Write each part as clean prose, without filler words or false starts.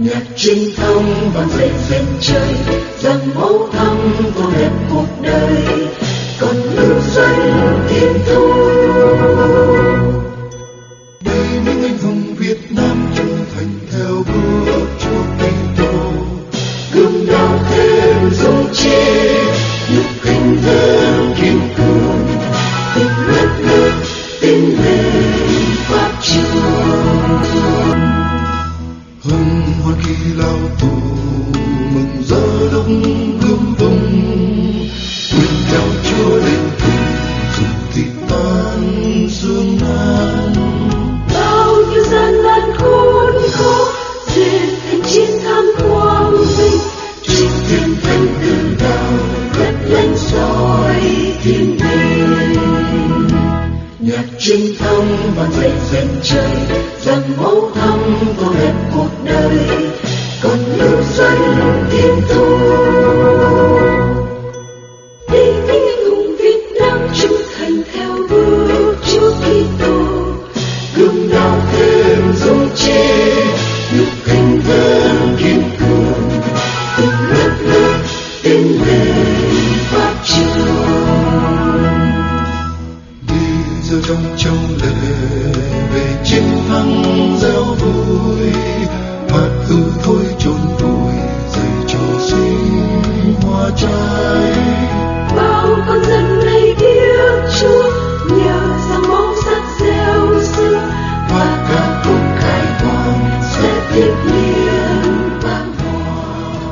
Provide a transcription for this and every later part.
nhạc chiến thắng vang dậy dần trời, rằng máu thắm tô đẹp cuộc đời, còn lưu danh thiên thu. Đây những anh hùng Việt Nam trung thành theo bước Chúa Kitô, gươm đao thêm dung chế, nhục hình thêm kiên cường, tình đất nước tiến lên Pháp Chúa. hân hoan khi lao tù mừng giờ lúc gươm vung, nguyện theo Chúa đến cùng dù thịt tan xương nan. Bao nhiêu gian nan khốn khó dệt thành chiến thắng quang vinh, trên thiên thánh từ đao đất lên soi thiên đình. Nhạc chiến thắng vang dậy dần trời, rằng máu thắm tô đẹp cuộc đời, còn lưu danh thiên thu. Đây những anh hùng Việt Nam trung thành theo bước Chúa Kitô, gươm đao thêm dung chế, nhục hình thêm kiên cường, cùng đất nước tiến lên Pháp Chúa. Đi giữa trong châu lệ về chiến thắng reo vui, hạt hư thôi chôn vùi dày cho sinh hoa trái. Bao con dân này biết Chúa nhờ rằng máu sắc gieo xưa, và cả cuộc khai quang sẽ tiếp liên vang hoa.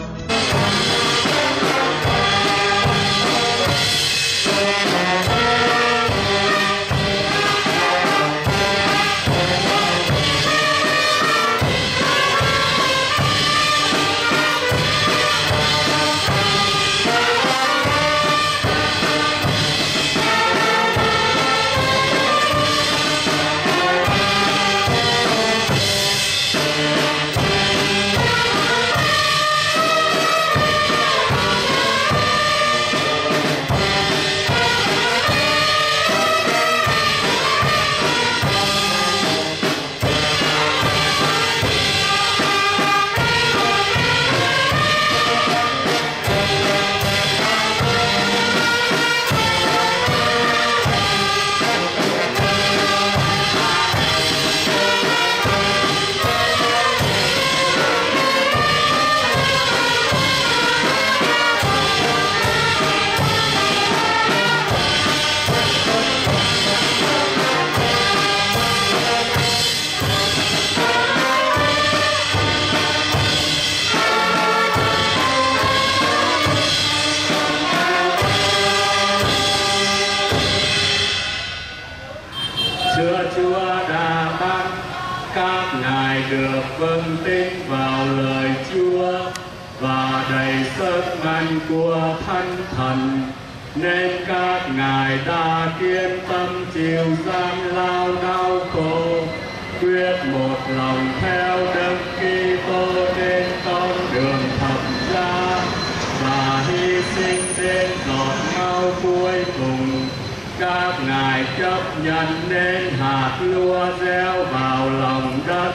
Chúa đã ban các ngài được vâng tin vào lời Chúa và đầy sức mạnh của Thánh Thần, nên các ngài đã kiên tâm chịu gian lao đau khổ, quyết một lòng theo Đức Kitô trên con đường thập giá và hy sinh đến giọt máu cuối cùng. Các ngài chấp nhận nên hạt lúa gieo vào lòng đất,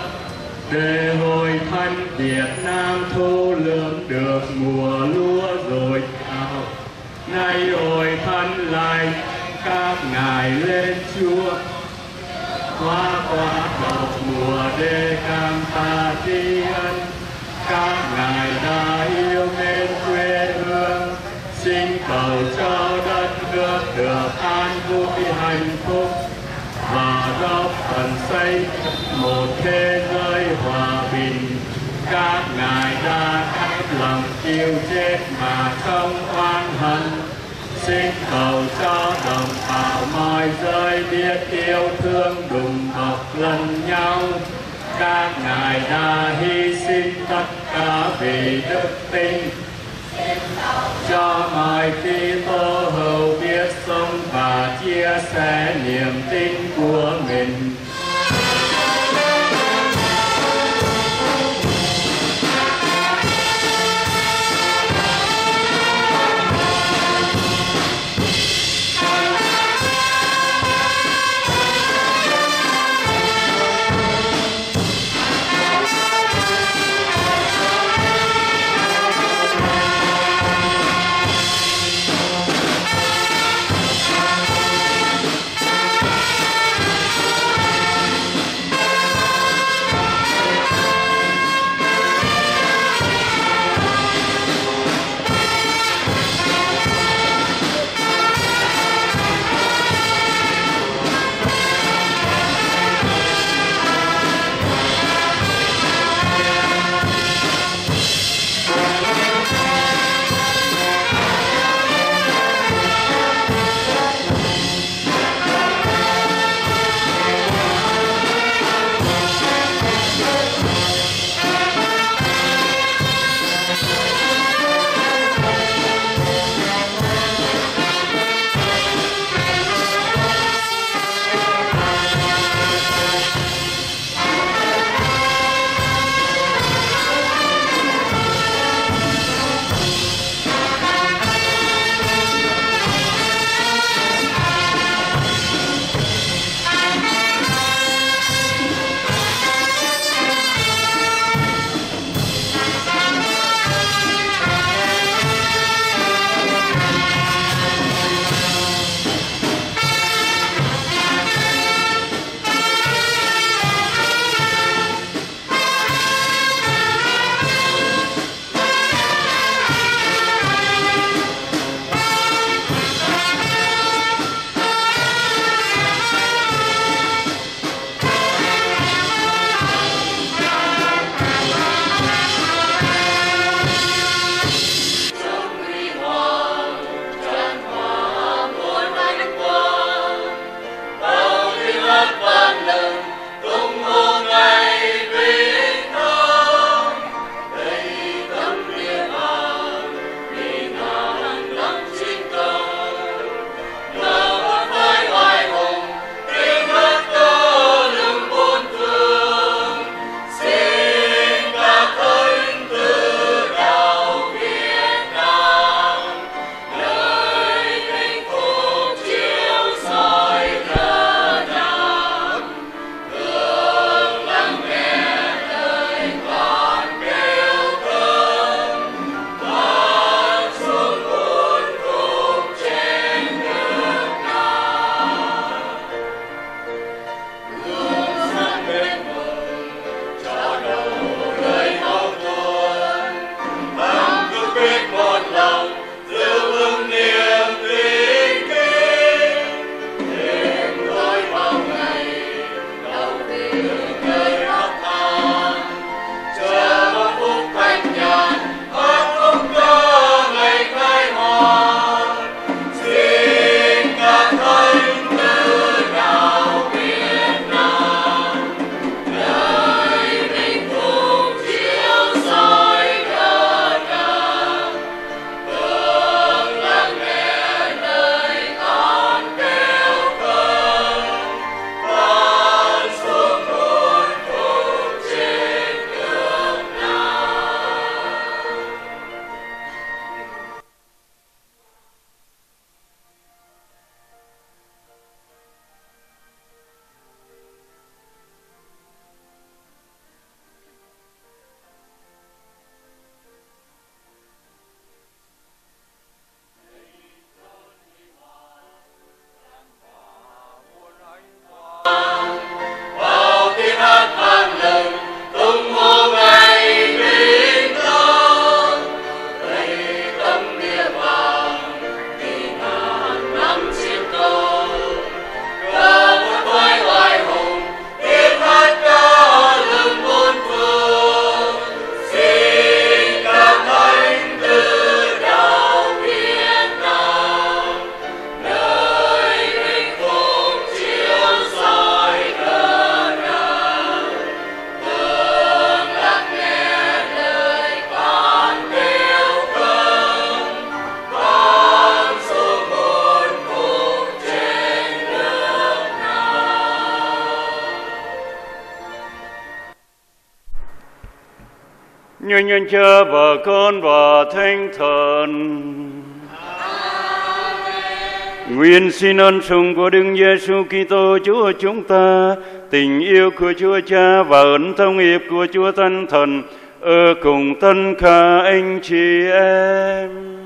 để hội thánh Việt Nam thu lượm được mùa lúa dồi dào. Nay hội thánh lại các ngài lên Chúa, hoa quả cầu mùa để cảm tạ tri ân. Các ngài đã yêu mến quê hương, xin cầu cho đất nước được an vui hạnh phúc và góp phần xây một thế giới hòa bình. Các ngài đã hết lòng chịu chết mà không oán hận, xin cầu cho đồng bào mọi giới biết yêu thương đùm bọc lẫn nhau. Các ngài đã hy sinh tất cả vì đức tin, cho mọi Kitô hữu biết sống và chia sẻ niềm tin của mình. Nhân Cha và Con và Thánh Thần. Nguyện xin ơn sủng của Đức Giêsu Kitô Chúa chúng ta, tình yêu của Chúa Cha và ơn thông hiệp của Chúa Thánh Thần ở cùng tất cả anh chị em.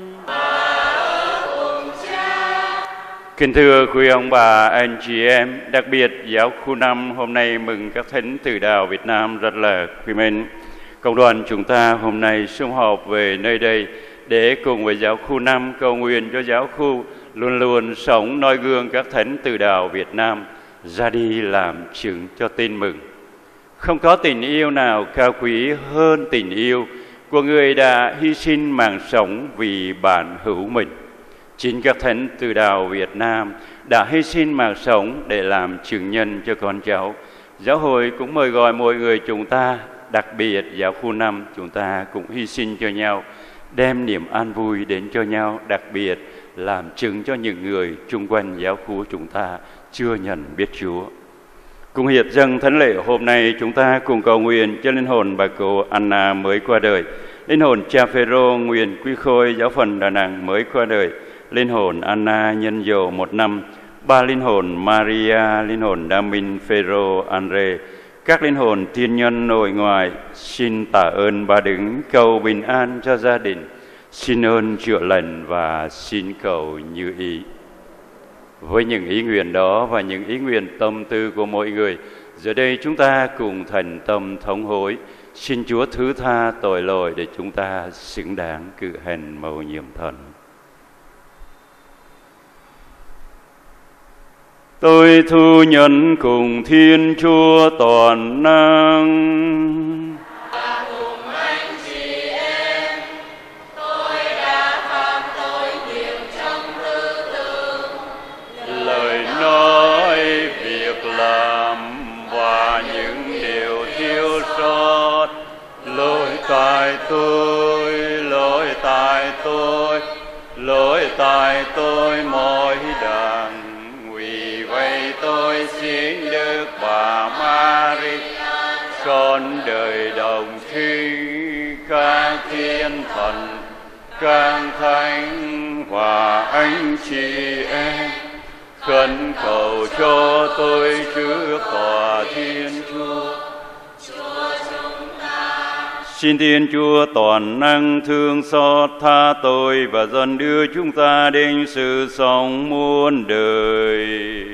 Kính thưa quý ông bà, anh chị em, đặc biệt giáo khu 5 hôm nay mừng các thánh tử đạo Việt Nam rất là quý mến. Cộng đoàn chúng ta hôm nay sum họp về nơi đây để cùng với giáo khu 5 cầu nguyện cho giáo khu luôn luôn sống noi gương các thánh tử đạo Việt Nam ra đi làm chứng cho tin mừng. Không có tình yêu nào cao quý hơn tình yêu của người đã hy sinh mạng sống vì bản hữu mình. Chính các thánh tử đạo Việt Nam đã hy sinh mạng sống để làm chứng nhân cho con cháu. Giáo hội cũng mời gọi mọi người chúng ta, đặc biệt giáo khu 5, chúng ta cũng hy sinh cho nhau, đem niềm an vui đến cho nhau, đặc biệt làm chứng cho những người chung quanh giáo khu chúng ta chưa nhận biết Chúa. Cùng hiệp dâng thánh lễ hôm nay, chúng ta cùng cầu nguyện cho linh hồn bà cụ Anna mới qua đời, linh hồn cha Phêrô nguyện Quy Khôi giáo phận Đà Nẵng mới qua đời, linh hồn Anna nhân dầu 1 năm, 3 linh hồn Maria, linh hồn Đa Minh, Phêrô, Andre, các linh hồn thiên nhân nội ngoại. Xin tạ ơn Ba Đứng, cầu bình an cho gia đình, xin ơn chữa lành và xin cầu như ý. Với những ý nguyện đó và những ý nguyện tâm tư của mọi người, giờ đây chúng ta cùng thành tâm thống hối, xin Chúa thứ tha tội lỗi để chúng ta xứng đáng cự hành mầu nhiệm thần. Tôi thu nhận cùng Thiên Chúa toàn năng. Và cùng anh chị em, tôi đã phạm tội nhiều trong tư tưởng, lời nói, việc làm và những điều thiếu sót. Lỗi tại tôi, lỗi tại tôi, lỗi tại tôi mỗi đàng. Vì vậy tôi xin Đức Bà Mary, con đời đồng trinh, các thiên thần, các thánh và anh chị em, khẩn cầu cho tôi trước tòa Thiên Chúa. Xin Thiên Chúa toàn năng thương xót tha tôi và dần đưa chúng ta đến sự sống muôn đời.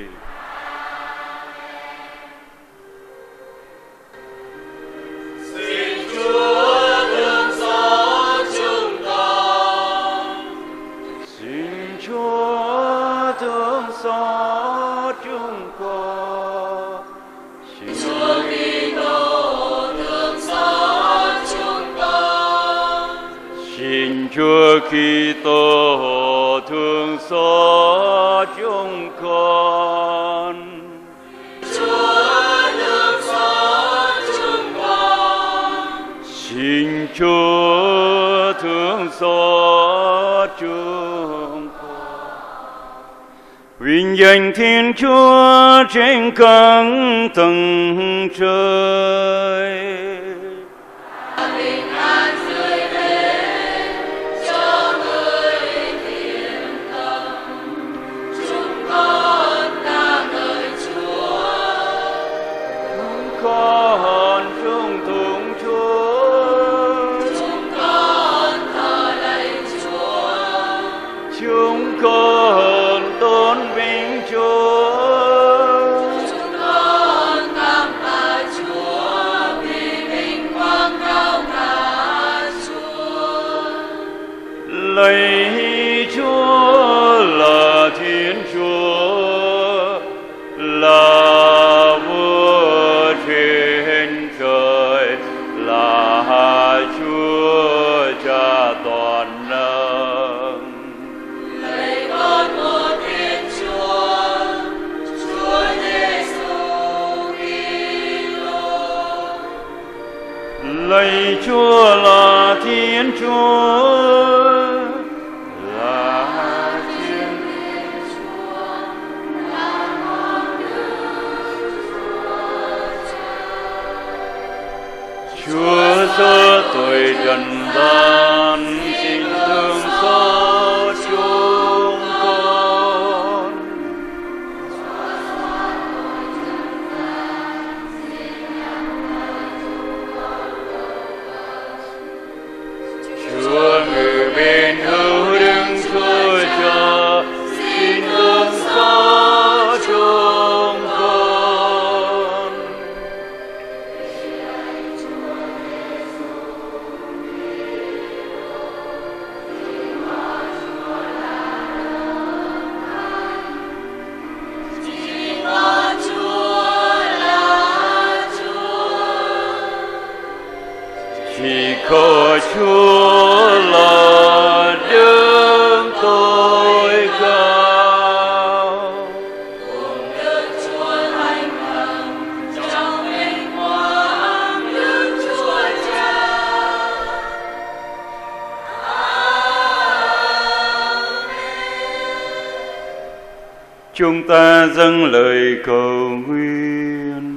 xin Chúa thương xót chúng con. Xin Chúa thương xót chúng con. Xin Chúa Kitô thương xót chúng con. Xin Chúa Kitô thương xót chúng con. Chúa thương xót chúng con. Xin Chúa thương xót chúng con. Vinh danh Thiên Chúa trên các tầng trời. Bình an dưới thế cho người thiện tâm. Chúng con ca ngợi Chúa. Con trung thủng Chúa. Chúng con thờ lạy Chúa. Chúng con tôn vinh Chúa. Chúng con cảm tạ Chúa vì vinh quang cao cả Chúa. Lạy Chúa là Thiên Chúa, là Vua trên trời, là Chúa Cha toàn năng. Lạy con một Thiên Chúa, Chúa Giêsu Kitô. Lạy Chúa là Thiên Chúa, là Thiên Chúa xót tội cõi trần gian, xin thương xót chúng con. Chúa ngự bên hữu đứng Chúa Cha, xin thương xót chúng con. Chỉ có Chúa là đấng tối cao. Cùng Đức Chúa Thánh Thần, trong vinh quang Đức Chúa Cha. Chúng ta dâng lời cầu nguyện.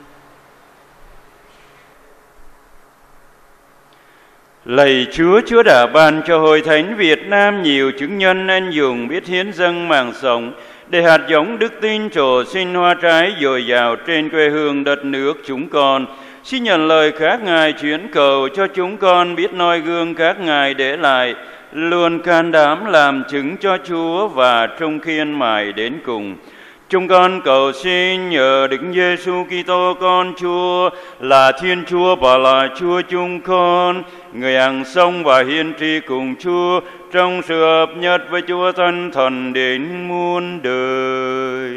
Lạy Chúa, Chúa đã ban cho Hội Thánh Việt Nam nhiều chứng nhân anh dũng biết hiến dâng mạng sống để hạt giống đức tin trổ sinh hoa trái dồi dào trên quê hương đất nước chúng con. Xin nhận lời các ngài chuyển cầu cho chúng con biết noi gương các ngài để lại, luôn can đảm làm chứng cho Chúa và trung kiên mãi đến cùng. Chúng con cầu xin nhờ Đức Giêsu Kitô con Chúa là Thiên Chúa và là Chúa chúng con, người hằng sống và hiên tri cùng Chúa trong sự hợp nhất với Chúa Thánh Thần đến muôn đời.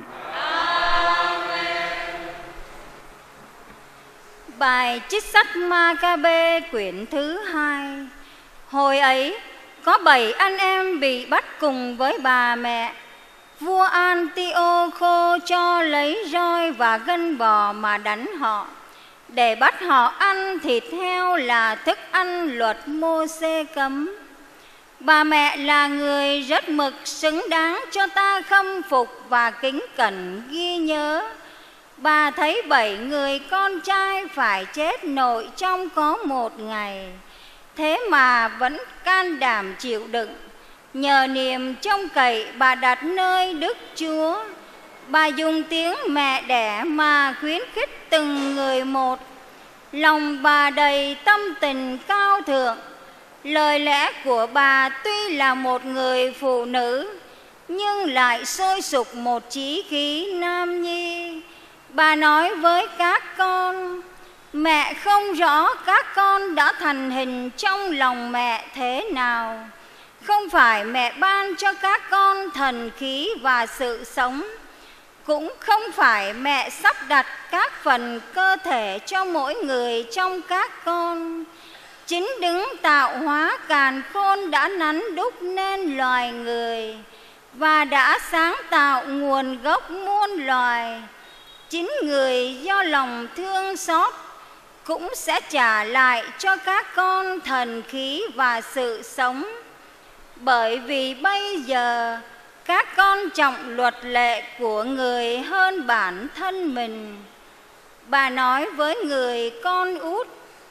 Bài trích sách Ma-ca-bê quyển thứ 2. Hồi ấy có 7 anh em bị bắt cùng với bà mẹ. Vua Antioco cho lấy roi và gân bò mà đánh họ, để bắt họ ăn thịt heo là thức ăn luật Mô-sê cấm. Bà mẹ là người rất mực, xứng đáng cho ta khâm phục và kính cẩn ghi nhớ. Bà thấy 7 người con trai phải chết nội trong có 1 ngày, thế mà vẫn can đảm chịu đựng. Nhờ niềm trông cậy bà đặt nơi Đức Chúa. Bà dùng tiếng mẹ đẻ mà khuyến khích từng người một. Lòng bà đầy tâm tình cao thượng. Lời lẽ của bà tuy là một người phụ nữ, nhưng lại sôi sục một chí khí nam nhi. Bà nói với các con: mẹ không rõ các con đã thành hình trong lòng mẹ thế nào. Không phải mẹ ban cho các con thần khí và sự sống, cũng không phải mẹ sắp đặt các phần cơ thể cho mỗi người trong các con. Chính Đấng tạo hóa càn khôn đã nắn đúc nên loài người và đã sáng tạo nguồn gốc muôn loài. Chính người do lòng thương xót cũng sẽ trả lại cho các con thần khí và sự sống. Bởi vì bây giờ các con trọng luật lệ của người hơn bản thân mình. Bà nói với người con út: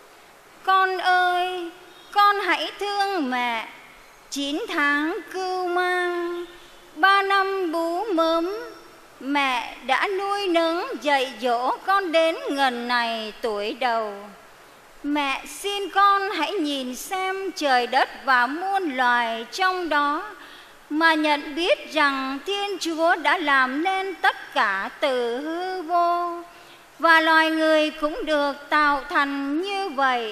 con ơi, con hãy thương mẹ. 9 tháng cưu mang, 3 năm bú mớm, mẹ đã nuôi nấng dạy dỗ con đến ngần này tuổi đầu. Mẹ xin con hãy nhìn xem trời đất và muôn loài trong đó, mà nhận biết rằng Thiên Chúa đã làm nên tất cả từ hư vô, và loài người cũng được tạo thành như vậy.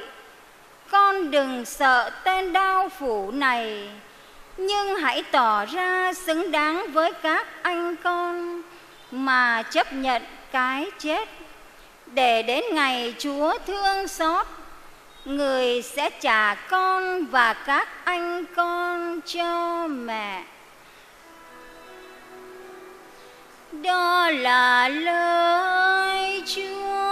Con đừng sợ tên đao phủ này, nhưng hãy tỏ ra xứng đáng với các anh con, mà chấp nhận cái chết, để đến ngày Chúa thương xót, người sẽ trả con và các anh con cho mẹ. Đó là lời Chúa.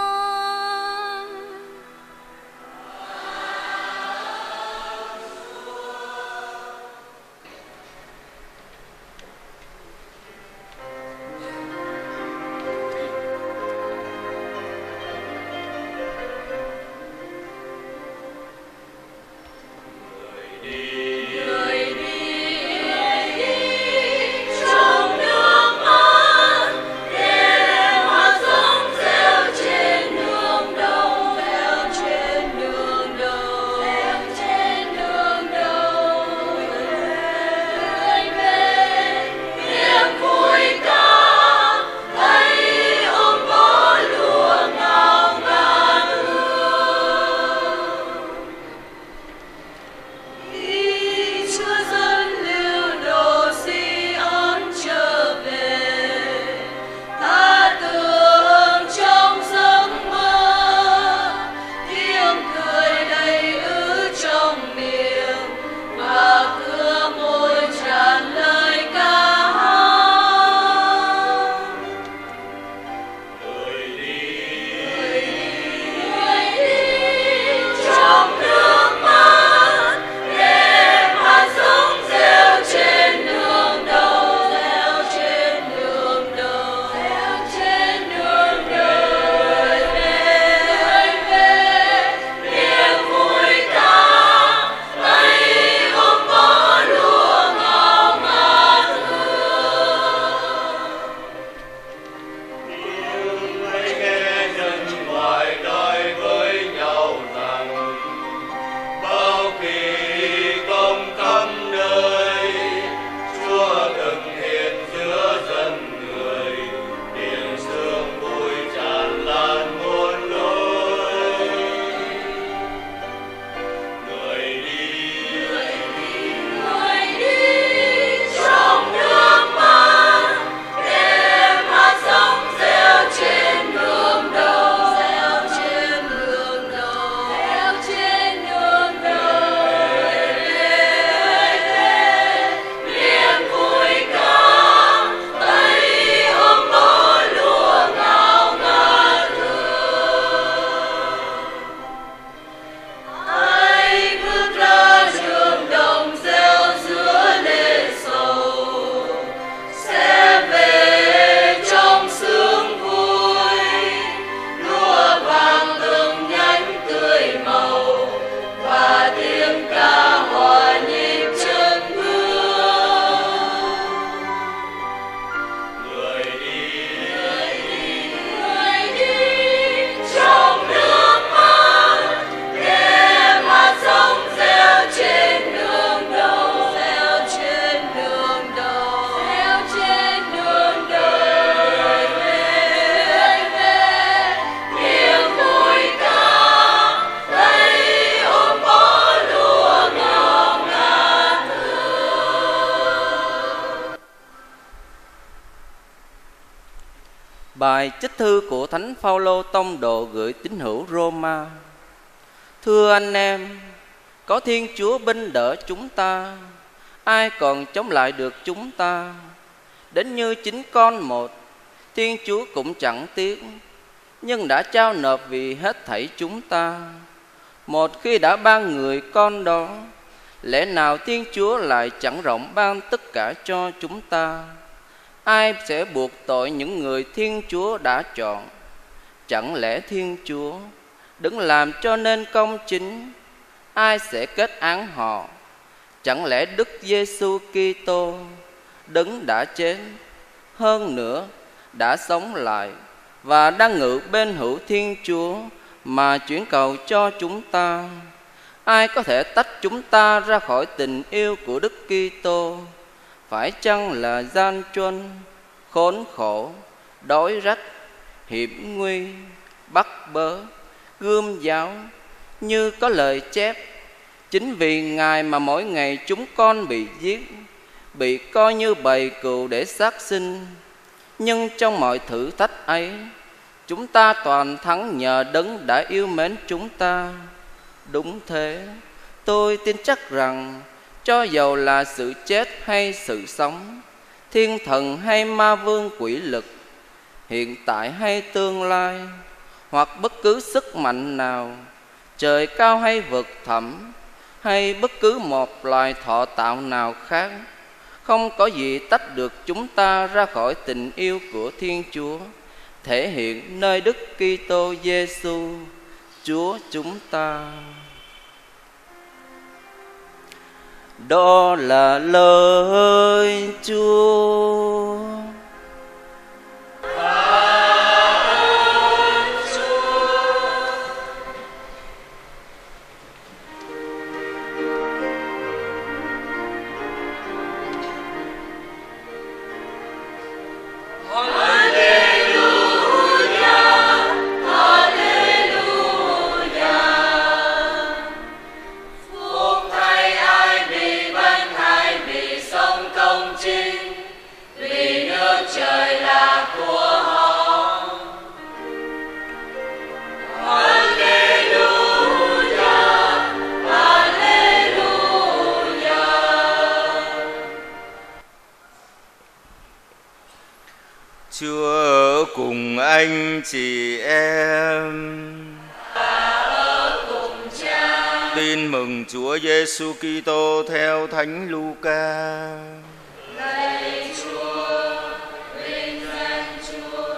Bài trích thư của Thánh Phaolô tông đồ gửi tín hữu Roma. Thưa anh em, có Thiên Chúa binh đỡ chúng ta, ai còn chống lại được chúng ta? Đến như chính con một, Thiên Chúa cũng chẳng tiếc, nhưng đã trao nộp vì hết thảy chúng ta. Một khi đã ban người con đó, lẽ nào Thiên Chúa lại chẳng rộng ban tất cả cho chúng ta? Ai sẽ buộc tội những người Thiên Chúa đã chọn? Chẳng lẽ Thiên Chúa đứng làm cho nên công chính? Ai sẽ kết án họ? Chẳng lẽ Đức Giêsu Kitô đứng đã chết, hơn nữa đã sống lại và đang ngự bên hữu Thiên Chúa mà chuyển cầu cho chúng ta? Ai có thể tách chúng ta ra khỏi tình yêu của Đức Kitô? Phải chăng là gian truân, khốn khổ, đói rách, hiểm nguy, bắt bớ, gươm giáo, như có lời chép: chính vì Ngài mà mỗi ngày chúng con bị giết, bị coi như bầy cừu để sát sinh. Nhưng trong mọi thử thách ấy, chúng ta toàn thắng nhờ Đấng đã yêu mến chúng ta. Đúng thế, tôi tin chắc rằng cho dầu là sự chết hay sự sống, thiên thần hay ma vương quỷ lực, hiện tại hay tương lai, hoặc bất cứ sức mạnh nào, trời cao hay vực thẳm, hay bất cứ một loài thọ tạo nào khác, không có gì tách được chúng ta ra khỏi tình yêu của Thiên Chúa, thể hiện nơi Đức Kitô Giêsu Chúa chúng ta. Đó là lời Chúa. Chúa ở cùng anh chị em. Tin mừng Chúa Giêsu Kitô theo Thánh Luca. Lạy Chúa, vinh danh Chúa.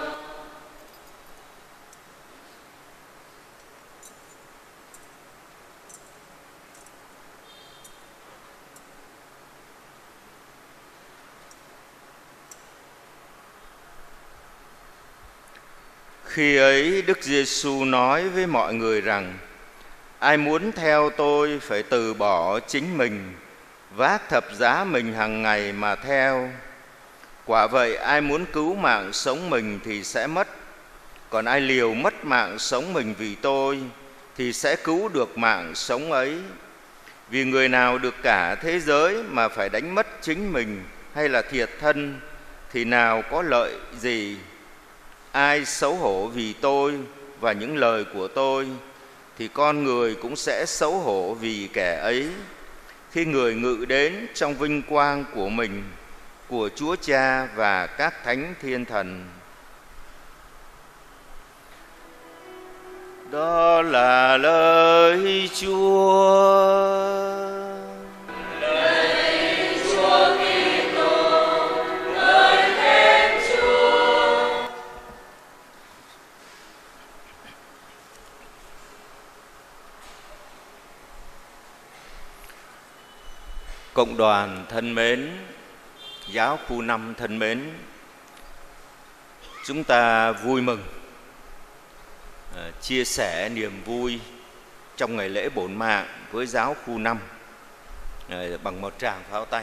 Khi ấy Đức Giêsu nói với mọi người rằng: ai muốn theo tôi phải từ bỏ chính mình, vác thập giá mình hàng ngày mà theo. Quả vậy, ai muốn cứu mạng sống mình thì sẽ mất, còn ai liều mất mạng sống mình vì tôi thì sẽ cứu được mạng sống ấy. Vì người nào được cả thế giới mà phải đánh mất chính mình hay là thiệt thân thì nào có lợi gì? Ai xấu hổ vì tôi và những lời của tôi thì con người cũng sẽ xấu hổ vì kẻ ấy, khi người ngự đến trong vinh quang của mình, của Chúa Cha và các thánh thiên thần. Đó là lời Chúa. Cộng đoàn thân mến, giáo khu 5 thân mến, chúng ta vui mừng chia sẻ niềm vui trong ngày lễ bổn mạng với giáo khu 5 bằng một tràng pháo tay.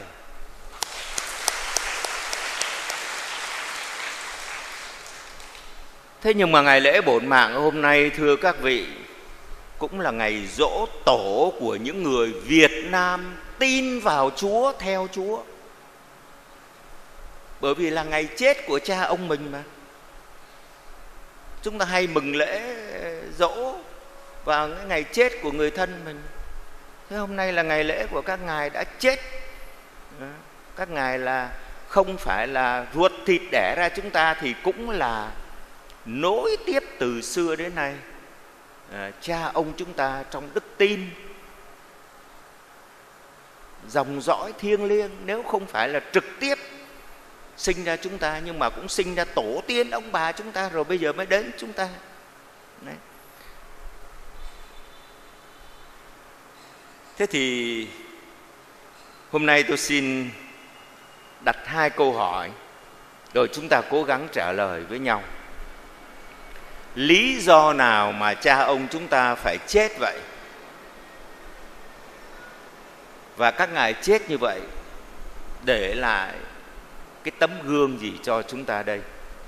Thế nhưng mà ngày lễ bổn mạng hôm nay, thưa các vị, cũng là ngày giỗ tổ của những người Việt Nam tin vào Chúa, theo Chúa. Bởi vì là ngày chết của cha ông mình mà. Chúng ta hay mừng lễ giỗ vào cái ngày chết của người thân mình. Thế hôm nay là ngày lễ của các ngài đã chết. Các ngài là không phải là ruột thịt đẻ ra chúng ta, thì cũng là nối tiếp từ xưa đến nay. Cha ông chúng ta trong đức tin, dòng dõi thiêng liêng, nếu không phải là trực tiếp sinh ra chúng ta, nhưng mà cũng sinh ra tổ tiên ông bà chúng ta, rồi bây giờ mới đến chúng ta. Đấy. Thế thì hôm nay tôi xin đặt 2 câu hỏi, rồi chúng ta cố gắng trả lời với nhau. Lý do nào mà cha ông chúng ta phải chết vậy? Và các ngài chết như vậy để lại cái tấm gương gì cho chúng ta đây?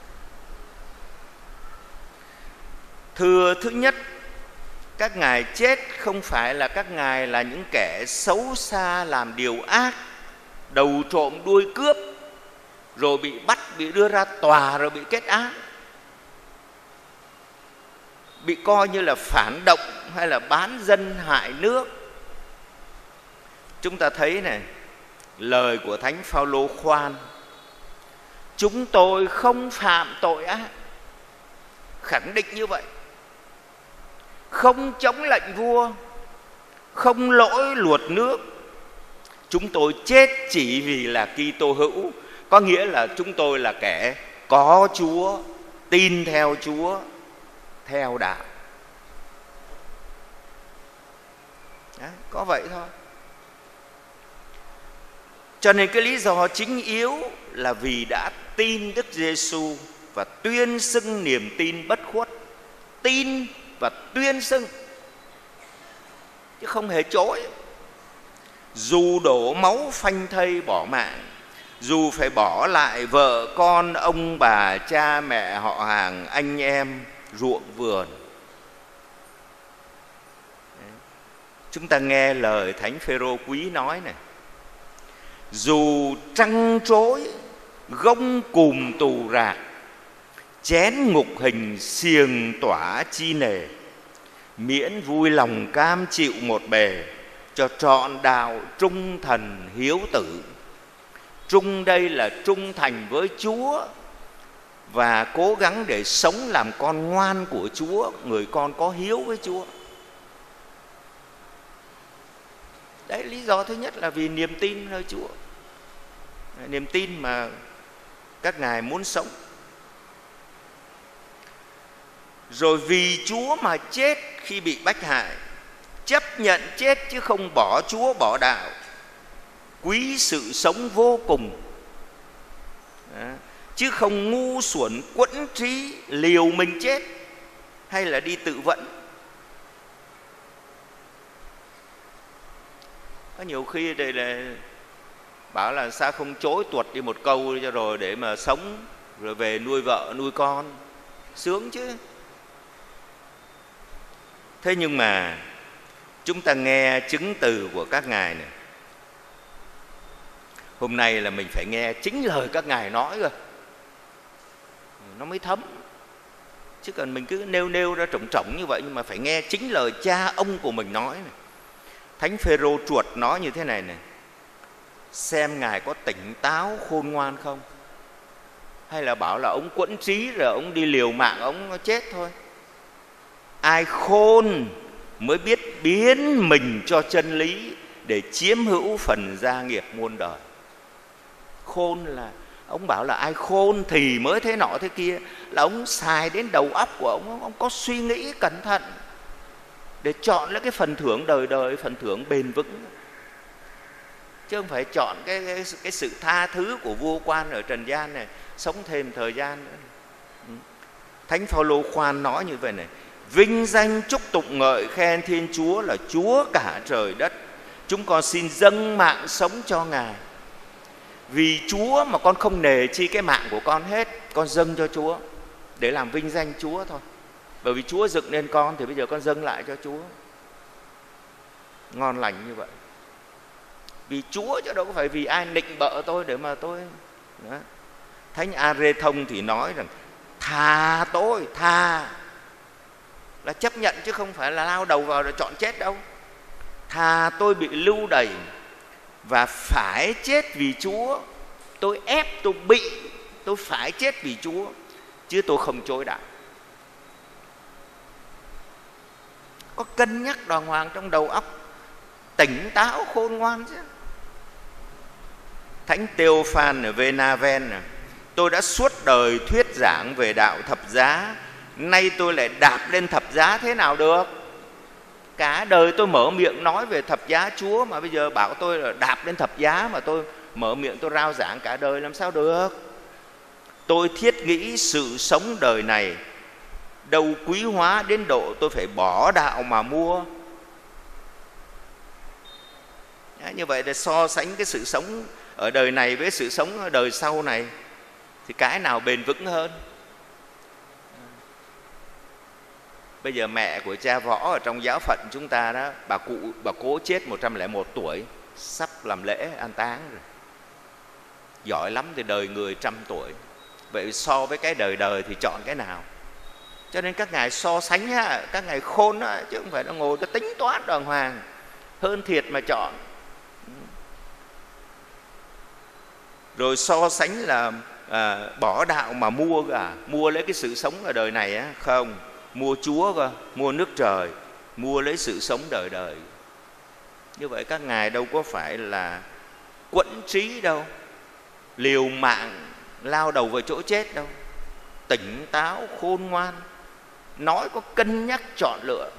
Thưa, thứ nhất, các ngài chết không phải là các ngài là những kẻ xấu xa làm điều ác, đầu trộm đuôi cướp, rồi bị bắt, bị đưa ra tòa, rồi bị kết án, bị coi như là phản động hay là bán dân hại nước. Chúng ta thấy này, lời của Thánh Phaolô khoan: chúng tôi không phạm tội ác, khẳng định như vậy, không chống lệnh vua, không lỗi luật nước. Chúng tôi chết chỉ vì là Kitô hữu, có nghĩa là chúng tôi là kẻ có Chúa, tin theo Chúa, theo đạo. Đấy, có vậy thôi. Cho nên cái lý do chính yếu là vì đã tin Đức Giêsu và tuyên xưng niềm tin bất khuất. Tin và tuyên xưng, chứ không hề chối. Dù đổ máu phanh thây bỏ mạng, dù phải bỏ lại vợ con, ông bà, cha mẹ, họ hàng, anh em, ruộng vườn. Chúng ta nghe lời Thánh Phêrô Quý nói này: dù trăng trối, gông cùm tù rạc, chén ngục hình xiềng tỏa chi nề, miễn vui lòng cam chịu một bề, cho trọn đạo trung thần hiếu tử. Trung đây là trung thành với Chúa và cố gắng để sống làm con ngoan của Chúa, người con có hiếu với Chúa. Đấy, lý do thứ nhất là vì niềm tin nơi Chúa, niềm tin mà các ngài muốn sống. Rồi vì Chúa mà chết khi bị bách hại, chấp nhận chết chứ không bỏ Chúa bỏ đạo, quý sự sống vô cùng. Đó. Chứ không ngu xuẩn quẫn trí liều mình chết hay là đi tự vẫn. Có nhiều khi đây là bảo là sao không chối tuột đi một câu cho rồi để mà sống, rồi về nuôi vợ nuôi con, sướng chứ. Thế nhưng mà chúng ta nghe chứng từ của các ngài này. Hôm nay là mình phải nghe chính lời các ngài nói rồi, nó mới thấm. Chứ còn mình cứ nêu ra trống như vậy, nhưng mà phải nghe chính lời cha ông của mình nói này. Thánh Phêrô Chuột nói như thế này này: xem ngài có tỉnh táo khôn ngoan không, hay là bảo là ông quẫn trí rồi ông đi liều mạng ông chết thôi. Ai khôn mới biết biến mình cho chân lý để chiếm hữu phần gia nghiệp muôn đời. Khôn là ông bảo là ai khôn thì mới thế nọ thế kia, là ông xài đến đầu óc của ông có suy nghĩ cẩn thận để chọn lấy cái phần thưởng đời đời, phần thưởng bền vững, chứ không phải chọn cái sự tha thứ của vua quan ở trần gian này, sống thêm thời gian nữa. Thánh Phaolô khoan nói như vậy này: vinh danh chúc tụng ngợi khen Thiên Chúa là Chúa cả trời đất, chúng con xin dâng mạng sống cho Ngài. Vì Chúa mà con không nề chi cái mạng của con hết, con dâng cho Chúa để làm vinh danh Chúa thôi. Bởi vì Chúa dựng nên con thì bây giờ con dâng lại cho Chúa. Ngon lành như vậy. Vì Chúa chứ đâu có phải vì ai nịnh bợ tôi để mà tôi. Đó. Thánh A-rê Thông thì nói rằng thà tôi, thà là chấp nhận chứ không phải là lao đầu vào rồi chọn chết đâu. Thà tôi bị lưu đày và phải chết vì Chúa, tôi ép, tôi phải chết vì Chúa, chứ tôi không chối đạo. Có cân nhắc đàng hoàng trong đầu óc, tỉnh táo khôn ngoan chứ. Thánh Théophane ở Venaven: tôi đã suốt đời thuyết giảng về đạo thập giá, nay tôi lại đạp lên thập giá thế nào được? Cả đời tôi mở miệng nói về thập giá Chúa, mà bây giờ bảo tôi là đạp lên thập giá mà tôi mở miệng tôi rao giảng cả đời làm sao được? Tôi thiết nghĩ sự sống đời này đâu quý hóa đến độ tôi phải bỏ đạo mà mua. Như vậy để so sánh cái sự sống ở đời này với sự sống ở đời sau này thì cái nào bền vững hơn? Bây giờ mẹ của cha Võ ở trong giáo phận chúng ta đó, bà cố chết 101 tuổi, sắp làm lễ an táng rồi. Giỏi lắm thì đời người 100 tuổi. Vậy so với cái đời thì chọn cái nào? Cho nên các ngài so sánh á, các ngài khôn á, chứ không phải nó ngồi nó tính toán đàng hoàng, hơn thiệt mà chọn. Rồi so sánh là bỏ đạo mà mua cả, mua lấy cái sự sống ở đời này á, không, mua Chúa cơ, mua nước trời, mua lấy sự sống đời đời. Như vậy các ngài đâu có phải là quẫn trí đâu, liều mạng lao đầu vào chỗ chết đâu. Tỉnh táo khôn ngoan, nói có cân nhắc chọn lựa.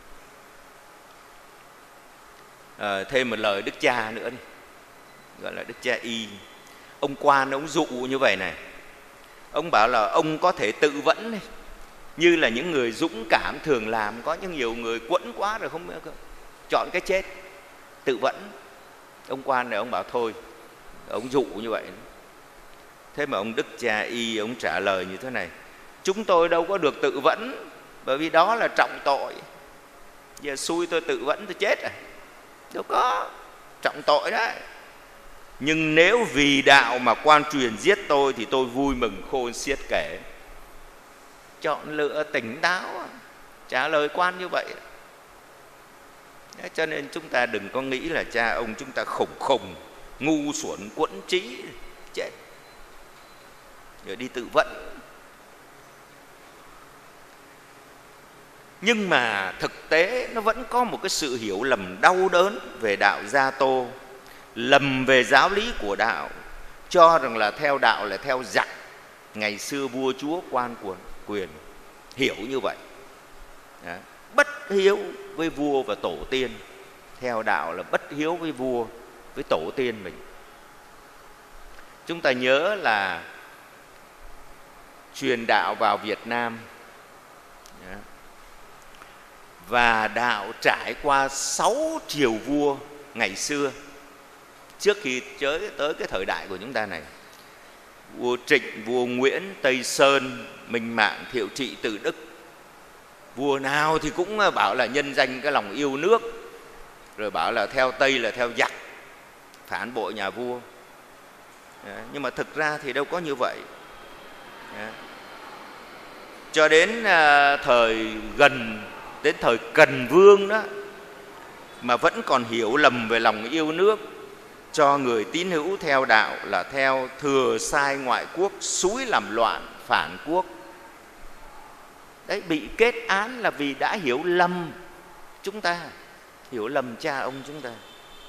Thêm một lời Đức Cha nữa đi, gọi là Đức Cha Y. Ông quan ông dụ như vậy này, ông bảo là ông có thể tự vẫn này, như là những người dũng cảm thường làm. Có những nhiều người quẫn quá rồi không chọn cái chết, tự vẫn. Ông quan này ông bảo thôi, ông dụ như vậy. Thế mà ông Đức Cha Y ông trả lời như thế này: chúng tôi đâu có được tự vẫn, bởi vì đó là trọng tội. Giờ xui tôi tự vẫn tôi chết à? Đâu có, trọng tội đấy. Nhưng nếu vì đạo mà quan truyền giết tôi thì tôi vui mừng khôn xiết kể. Chọn lựa tỉnh táo, trả lời quan như vậy. Cho nên chúng ta đừng có nghĩ là cha ông chúng ta khùng, ngu xuẩn, quẫn trí, chết rồi đi tự vẫn. Nhưng mà thực tế nó vẫn có một cái sự hiểu lầm đau đớn về đạo Gia Tô, lầm về giáo lý của đạo, cho rằng là theo đạo là theo giặc. Ngày xưa vua chúa quan quyền hiểu như vậy. Đó. Bất hiếu với vua và tổ tiên. Theo đạo là bất hiếu với vua, với tổ tiên mình. Chúng ta nhớ là truyền đạo vào Việt Nam, và đạo trải qua 6 triều vua ngày xưa, trước khi tới cái thời đại của chúng ta này. Vua Trịnh, vua Nguyễn, Tây Sơn, Minh Mạng, Thiệu Trị, Tự Đức. Vua nào thì cũng bảo là nhân danh cái lòng yêu nước, rồi bảo là theo Tây là theo giặc, phản bội nhà vua. Nhưng mà thực ra thì đâu có như vậy. Cho đến thời Cần Vương đó mà vẫn còn hiểu lầm về lòng yêu nước, cho người tín hữu theo đạo là theo thừa sai ngoại quốc, xúi làm loạn, phản quốc. Đấy, bị kết án là vì đã hiểu lầm chúng ta, hiểu lầm cha ông chúng ta.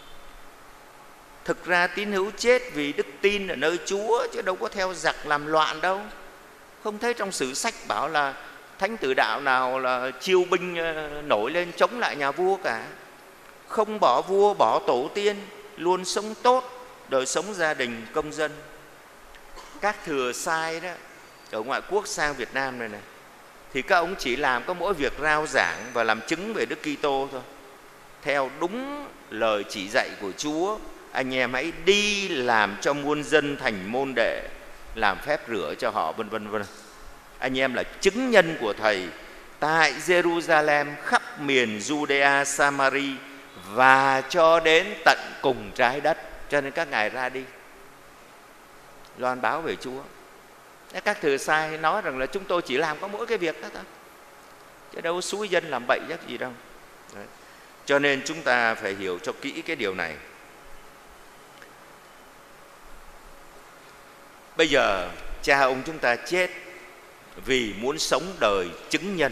Thực ra tín hữu chết vì đức tin ở nơi Chúa, chứ đâu có theo giặc làm loạn đâu. Không thấy trong sử sách bảo là thánh tử đạo nào là chiêu binh nổi lên chống lại nhà vua cả. Không bỏ vua, bỏ tổ tiên, luôn sống tốt, đời sống gia đình, công dân. Các thừa sai đó, ở ngoại quốc sang Việt Nam này này, thì các ông chỉ làm có mỗi việc rao giảng và làm chứng về Đức Kitô thôi. Theo đúng lời chỉ dạy của Chúa, anh em hãy đi làm cho muôn dân thành môn đệ, làm phép rửa cho họ, vân vân vân. Anh em là chứng nhân của Thầy tại Jerusalem, khắp miền Judea, Samari và cho đến tận cùng trái đất. Cho nên các ngài ra đi loan báo về Chúa. Các thừa sai nói rằng là chúng tôi chỉ làm có mỗi cái việc đó thôi, chứ đâu xúi dân làm bậy chắc gì đâu. Đấy. Cho nên chúng ta phải hiểu cho kỹ cái điều này. Bây giờ cha ông chúng ta chết vì muốn sống đời chứng nhân.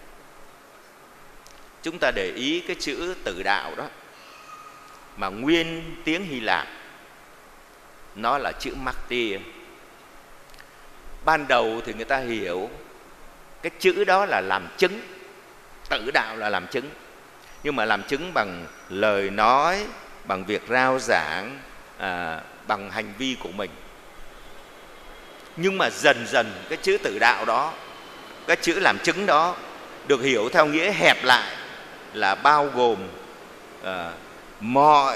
Chúng ta để ý cái chữ tử đạo đó, mà nguyên tiếng Hy Lạp nó là chữ martyr. Ban đầu thì người ta hiểu cái chữ đó là làm chứng, tử đạo là làm chứng, nhưng mà làm chứng bằng lời nói, bằng việc rao giảng, bằng hành vi của mình. Nhưng mà dần dần cái chữ tử đạo đó, cái chữ làm chứng đó được hiểu theo nghĩa hẹp lại là bao gồm mọi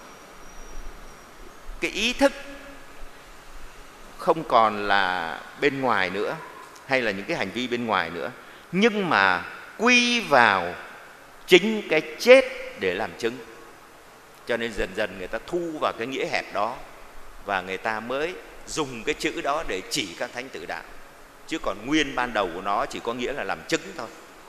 cái ý thức, không còn là bên ngoài nữa, hay là những cái hành vi bên ngoài nữa, nhưng mà quy vào chính cái chết để làm chứng. Cho nên dần dần người ta thu vào cái nghĩa hẹp đó, và người ta mới dùng cái chữ đó để chỉ các thánh tử đạo. Chứ còn nguyên ban đầu của nó chỉ có nghĩa là làm chứng thôi.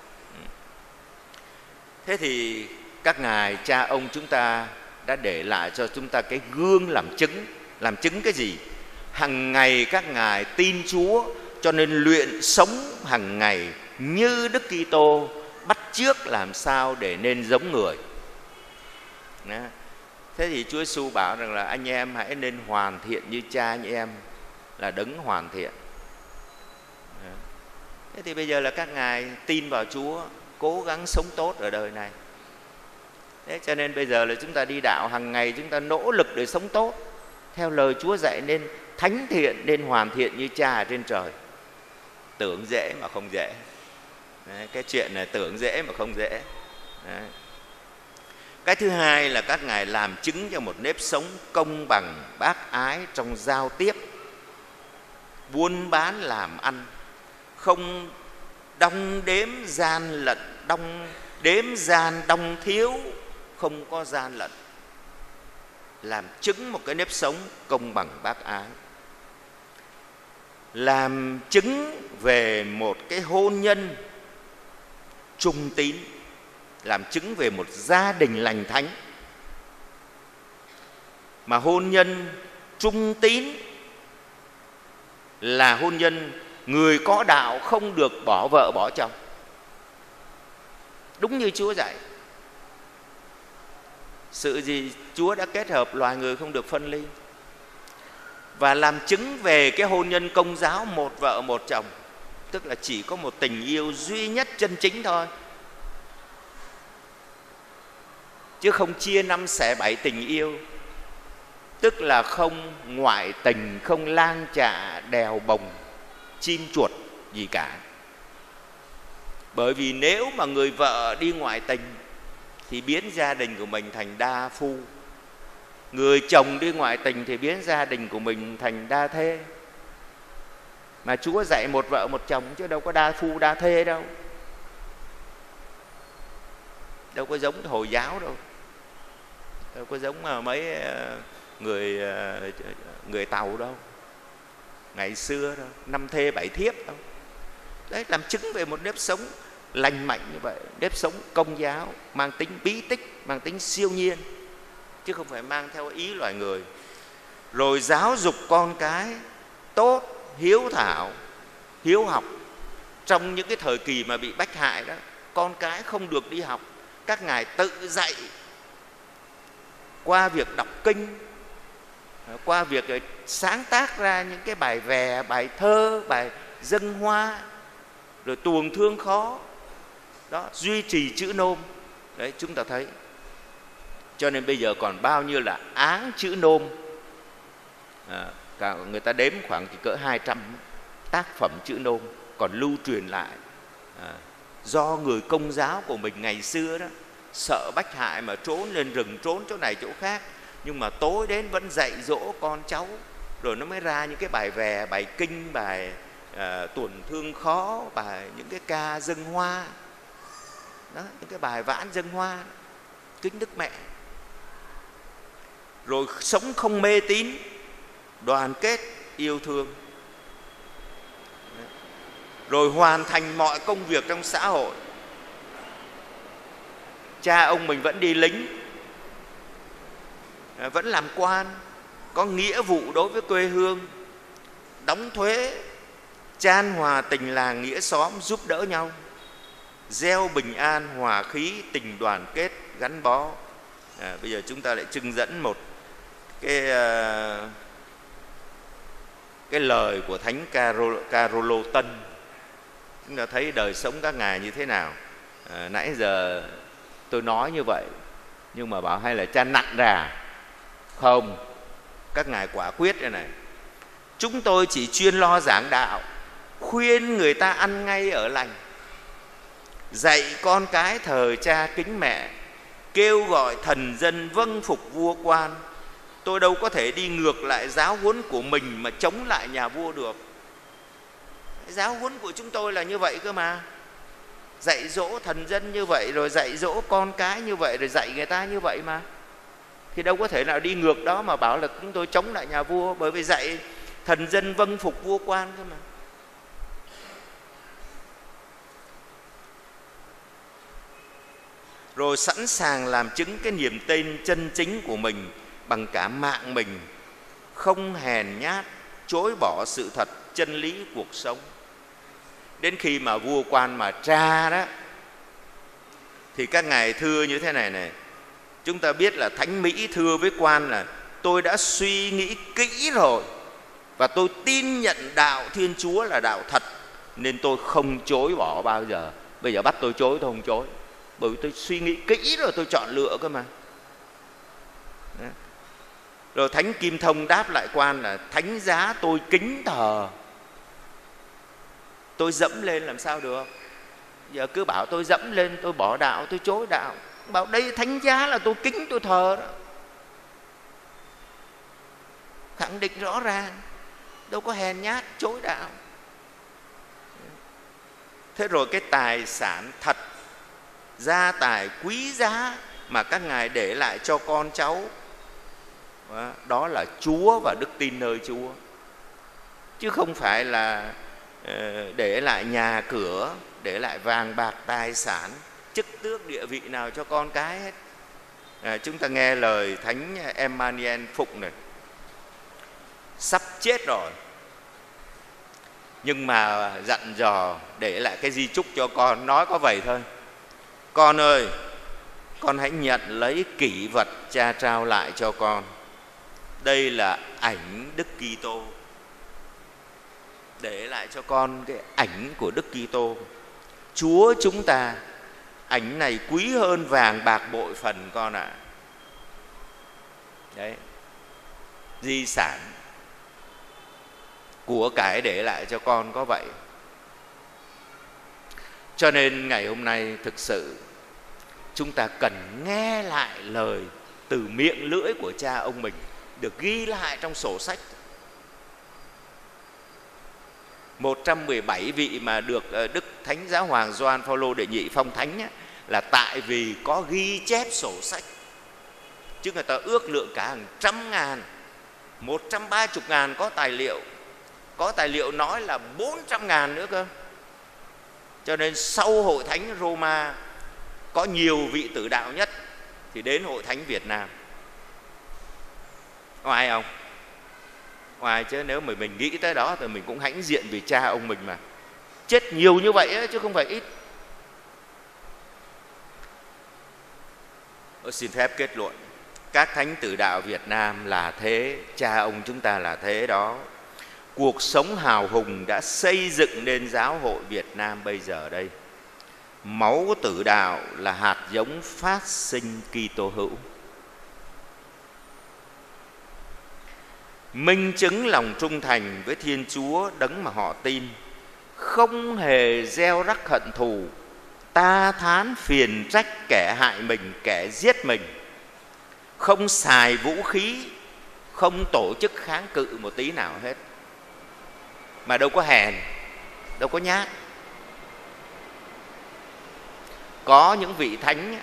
Thế thì các ngài cha ông chúng ta đã để lại cho chúng ta cái gương làm chứng. Làm chứng cái gì? Hằng ngày các ngài tin Chúa, cho nên luyện sống hằng ngày như Đức Kitô, bắt chước làm sao để nên giống người. Đó. Thế thì Chúa Giêsu bảo rằng là anh em hãy nên hoàn thiện như cha anh em là đấng hoàn thiện. Đó. Thế thì bây giờ là các ngài tin vào Chúa, cố gắng sống tốt ở đời này. Thế cho nên bây giờ là chúng ta đi đạo hàng ngày, chúng ta nỗ lực để sống tốt theo lời Chúa dạy, nên thánh thiện, nên hoàn thiện như cha ở trên trời. Tưởng dễ mà không dễ. Đấy, cái chuyện này tưởng dễ mà không dễ. Đấy. Cái thứ hai là các ngài làm chứng cho một nếp sống công bằng, bác ái trong giao tiếp, buôn bán làm ăn, không đong đếm gian lận, đếm gian đong thiếu, không có gian lận. Làm chứng một cái nếp sống công bằng bác ái. Làm chứng về một cái hôn nhân trung tín, làm chứng về một gia đình lành thánh. Mà hôn nhân trung tín là hôn nhân người có đạo không được bỏ vợ bỏ chồng, đúng như Chúa dạy. Sự gì Chúa đã kết hợp, loài người không được phân ly. Và làm chứng về cái hôn nhân Công giáo một vợ một chồng, tức là chỉ có một tình yêu duy nhất chân chính thôi, chứ không chia 5 xẻ 7 tình yêu. Tức là không ngoại tình, không lang chạ đèo bồng chim chuột gì cả. Bởi vì nếu mà người vợ đi ngoại tình thì biến gia đình của mình thành đa phu, người chồng đi ngoại tình thì biến gia đình của mình thành đa thê. Mà Chúa dạy một vợ một chồng, chứ đâu có đa phu đa thê đâu. Đâu có giống Hồi giáo đâu. Đâu có giống mấy người Tàu đâu, ngày xưa đâu, 5 thê 7 thiếp đâu. Đấy, làm chứng về một nếp sống lành mạnh như vậy, nếp sống Công giáo mang tính bí tích, mang tính siêu nhiên, chứ không phải mang theo ý loài người. Rồi giáo dục con cái tốt, hiếu thảo, hiếu học. Trong những cái thời kỳ mà bị bách hại đó, con cái không được đi học, các ngài tự dạy qua việc đọc kinh, qua việc sáng tác ra những cái bài vè, bài thơ, bài dâng hoa, rồi tuồng thương khó đó, duy trì chữ nôm. Đấy, chúng ta thấy. Cho nên bây giờ còn bao nhiêu là áng chữ nôm. Người ta đếm khoảng chỉ cỡ 200 tác phẩm chữ nôm còn lưu truyền lại. Do người Công giáo của mình ngày xưa đó sợ bách hại mà trốn lên rừng, trốn chỗ này chỗ khác, nhưng mà tối đến vẫn dạy dỗ con cháu. Rồi nó mới ra những cái bài vè, bài kinh, bài tuần thương khó, bài những cái ca dâng hoa đó, những cái bài vãn dâng hoa kính Đức Mẹ. Rồi sống không mê tín, đoàn kết yêu thương. rồi hoàn thành mọi công việc trong xã hội. Cha ông mình vẫn đi lính, vẫn làm quan, có nghĩa vụ đối với quê hương, đóng thuế, chan hòa tình làng nghĩa xóm, giúp đỡ nhau, gieo bình an, hòa khí, tình đoàn kết, gắn bó. Bây giờ chúng ta lại trưng dẫn một cái lời của Thánh Carolo Tân. Chúng ta thấy đời sống các ngài như thế nào. Nãy giờ tôi nói như vậy, nhưng mà bảo hay là cha nặn ra. Không, các ngài quả quyết đây này. Chúng tôi chỉ chuyên lo giảng đạo, khuyên người ta ăn ngay ở lành, dạy con cái thờ cha kính mẹ, kêu gọi thần dân vâng phục vua quan. Tôi đâu có thể đi ngược lại giáo huấn của mình mà chống lại nhà vua được. Giáo huấn của chúng tôi là như vậy cơ mà. Dạy dỗ thần dân như vậy, rồi dạy dỗ con cái như vậy, rồi dạy người ta như vậy mà. Thì đâu có thể nào đi ngược đó mà bảo là chúng tôi chống lại nhà vua, bởi vì dạy thần dân vâng phục vua quan cơ mà. Rồi sẵn sàng làm chứng cái niềm tin chân chính của mình bằng cả mạng mình, không hèn nhát, chối bỏ sự thật, chân lý cuộc sống. Đến khi mà vua quan mà tra đó, thì các ngài thưa như thế này này. Chúng ta biết là Thánh Mỹ thưa với quan là: tôi đã suy nghĩ kỹ rồi và tôi tin nhận đạo Thiên Chúa là đạo thật, nên tôi không chối bỏ bao giờ. Bây giờ bắt tôi chối tôi không chối, bởi vì tôi suy nghĩ kỹ rồi tôi chọn lựa cơ mà. Đó. Rồi Thánh Kim Thông đáp lại quan là: thánh giá tôi kính thờ, tôi dẫm lên làm sao được. Giờ cứ bảo tôi dẫm lên, tôi bỏ đạo, tôi chối đạo. Bảo đây thánh giá là tôi kính, tôi thờ đó. Khẳng định rõ ràng, đâu có hèn nhát chối đạo. Thế rồi cái tài sản thật, gia tài quý giá mà các ngài để lại cho con cháu, đó là Chúa và đức tin nơi Chúa, chứ không phải là để lại nhà cửa, để lại vàng bạc tài sản, chức tước địa vị nào cho con cái hết. Chúng ta nghe lời Thánh Emmanuel Phụng này, sắp chết rồi nhưng mà dặn dò để lại cái di chúc cho con, nói có vậy thôi: con ơi, con hãy nhận lấy kỷ vật cha trao lại cho con. Đây là ảnh Đức Kitô, để lại cho con cái ảnh của Đức Kitô, Chúa chúng ta. Ảnh này quý hơn vàng bạc bội phần con ạ. Đấy, di sản của cải để lại cho con có vậy. Cho nên ngày hôm nay thực sự chúng ta cần nghe lại lời từ miệng lưỡi của cha ông mình, được ghi lại trong sổ sách. 117 vị mà được Đức Thánh Giáo Hoàng Gioan Phaolô đệ nhị phong thánh á, là tại vì có ghi chép sổ sách. Chứ người ta ước lượng cả hàng trăm ngàn, 130.000 có tài liệu. Có tài liệu nói là 400.000 nữa cơ. Cho nên sau Hội Thánh Roma có nhiều vị tử đạo nhất thì đến Hội Thánh Việt Nam. Có ai không? Ngoài chứ nếu mà mình nghĩ tới đó thì mình cũng hãnh diện vì cha ông mình mà. Chết nhiều như vậy ấy, chứ không phải ít. Xin phép kết luận, các thánh tử đạo Việt Nam là thế, cha ông chúng ta là thế đó. Cuộc sống hào hùng đã xây dựng nên giáo hội Việt Nam bây giờ đây. Máu tử đạo là hạt giống phát sinh Kitô hữu. Minh chứng lòng trung thành với Thiên Chúa đấng mà họ tin, không hề gieo rắc hận thù, ta thán phiền trách kẻ hại mình, kẻ giết mình, không xài vũ khí, không tổ chức kháng cự một tí nào hết. Mà đâu có hèn, đâu có nhát. Có những vị thánh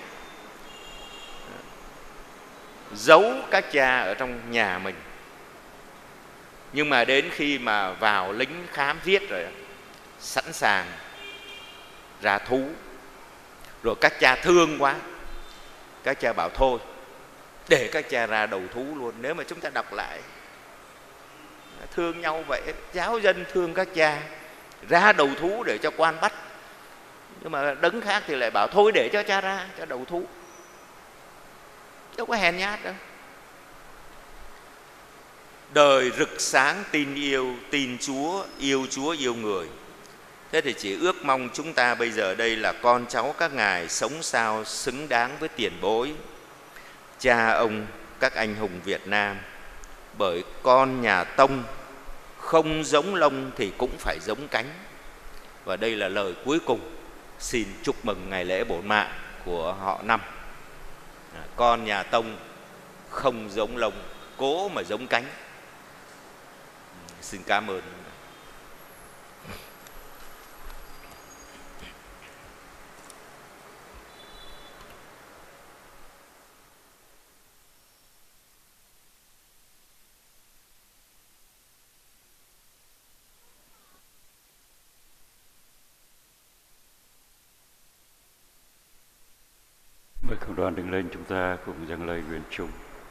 giấu các cha ở trong nhà mình, nhưng mà đến khi mà vào lính khám giết rồi, sẵn sàng ra thú. Rồi các cha thương quá, các cha bảo thôi để các cha ra đầu thú luôn. Nếu mà chúng ta đọc lại, thương nhau vậy, giáo dân thương các cha ra đầu thú để cho quan bắt. Nhưng mà đấng khác thì lại bảo thôi để cho cha ra cho đầu thú. Đâu có hèn nhát đâu. Đời rực sáng tin yêu, tin Chúa, yêu người. Thế thì chỉ ước mong chúng ta bây giờ đây là con cháu các ngài sống sao xứng đáng với tiền bối, cha ông các anh hùng Việt Nam. Bởi con nhà Tông không giống lông thì cũng phải giống cánh. Và đây là lời cuối cùng xin chúc mừng ngày lễ bổn mạng của họ Năm. Con nhà Tông không giống lông, cố mà giống cánh. Xin cảm ơn. Mời cộng đoàn đứng lên, chúng ta cùng dâng lời nguyện chung.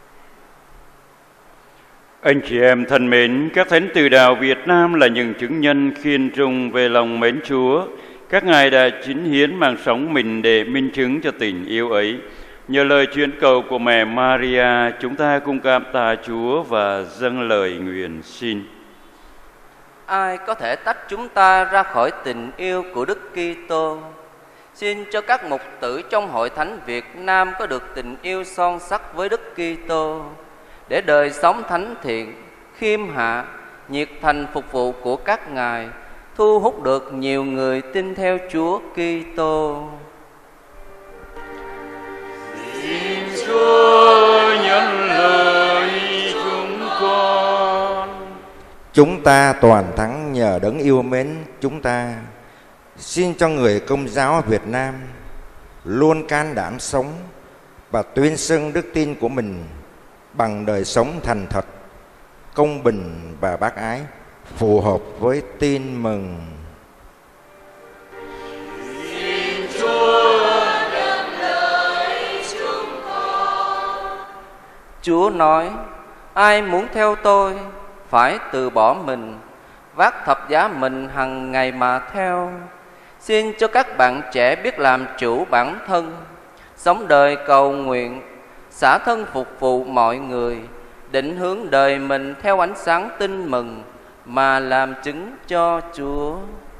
Anh chị em thân mến, các thánh từ đạo Việt Nam là những chứng nhân khiên trung về lòng mến Chúa. Các ngài đã chính hiến mạng sống mình để minh chứng cho tình yêu ấy. Nhờ lời chuyển cầu của mẹ Maria, chúng ta cùng cảm tạ Chúa và dâng lời nguyện xin. Ai có thể tách chúng ta ra khỏi tình yêu của Đức Kitô? Xin cho các mục tử trong Hội Thánh Việt Nam có được tình yêu son sắc với Đức Kitô, để đời sống thánh thiện, khiêm hạ, nhiệt thành phục vụ của các ngài thu hút được nhiều người tin theo Chúa Kitô. Xin Chúa nhận lời chúng con. Chúng ta toàn thắng nhờ đấng yêu mến chúng ta. Xin cho người Công giáo Việt Nam luôn can đảm sống và tuyên xưng đức tin của mình bằng đời sống thành thật, công bình và bác ái, phù hợp với tin mừng. Xin Chúa nhận lời chúng con. Chúa nói, ai muốn theo tôi phải từ bỏ mình, vác thập giá mình hằng ngày mà theo. Xin cho các bạn trẻ biết làm chủ bản thân, sống đời cầu nguyện, xả thân phục vụ mọi người, định hướng đời mình theo ánh sáng tin mừng mà làm chứng cho Chúa.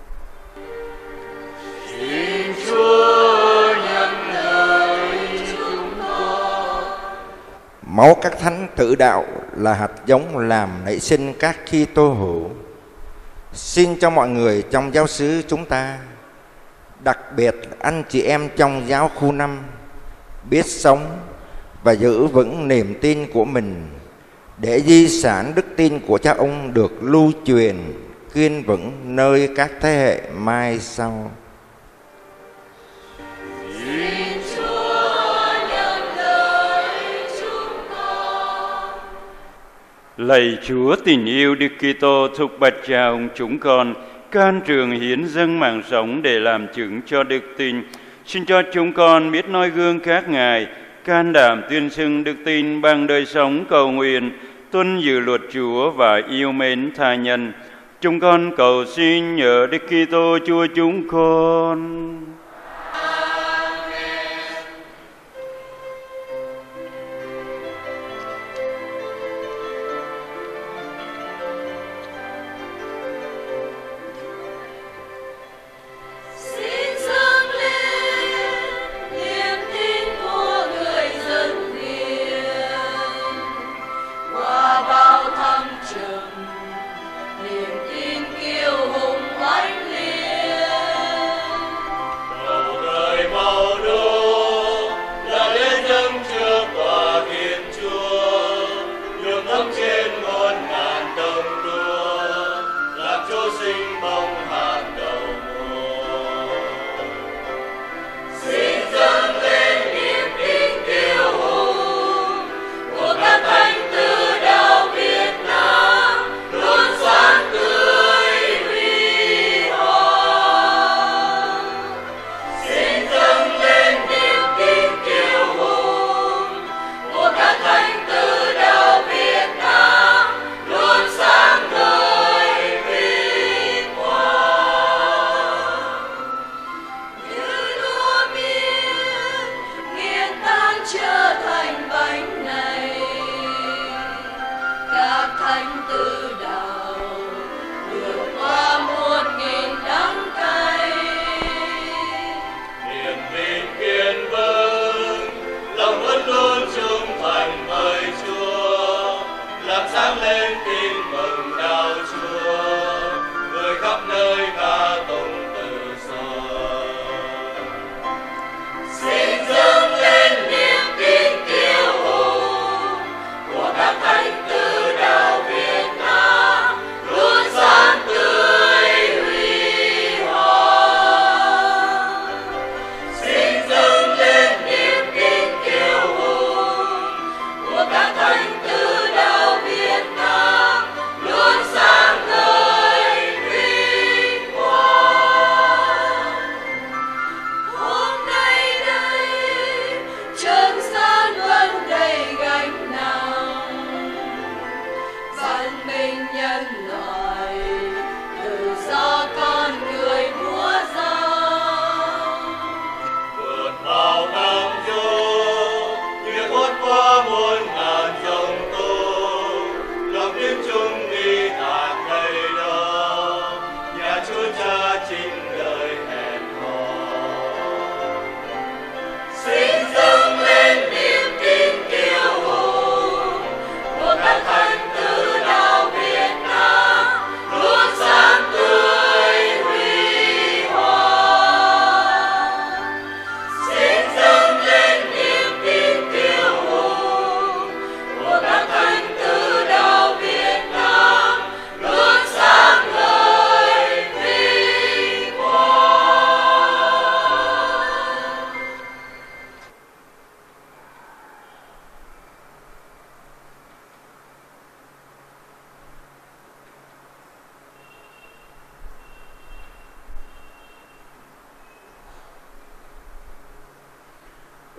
Xin Chúa nhận lời chúng con. Máu các thánh tử đạo là hạt giống làm nảy sinh các Kitô hữu. Xin cho mọi người trong giáo xứ chúng ta, đặc biệt anh chị em trong giáo khu 5, biết sống và giữ vững niềm tin của mình, để di sản đức tin của cha ông được lưu truyền kiên vững nơi các thế hệ mai sau. Xin Chúa nhận lời chúng con. Lạy Chúa tình yêu Đức Kitô, thúc bạch cha ông chúng con can trường hiến dâng mạng sống để làm chứng cho đức tin. Xin cho chúng con biết noi gương các ngài, can đảm tuyên xưng đức tin bằng đời sống cầu nguyện, tuân giữ luật Chúa và yêu mến tha nhân. Chúng con cầu xin nhờ Đức Kitô Chúa chúng con. Xin dâng lên niềm tin của người dân Việt, qua bao thăng trầm, niềm tin kiêu hùng oanh liệt.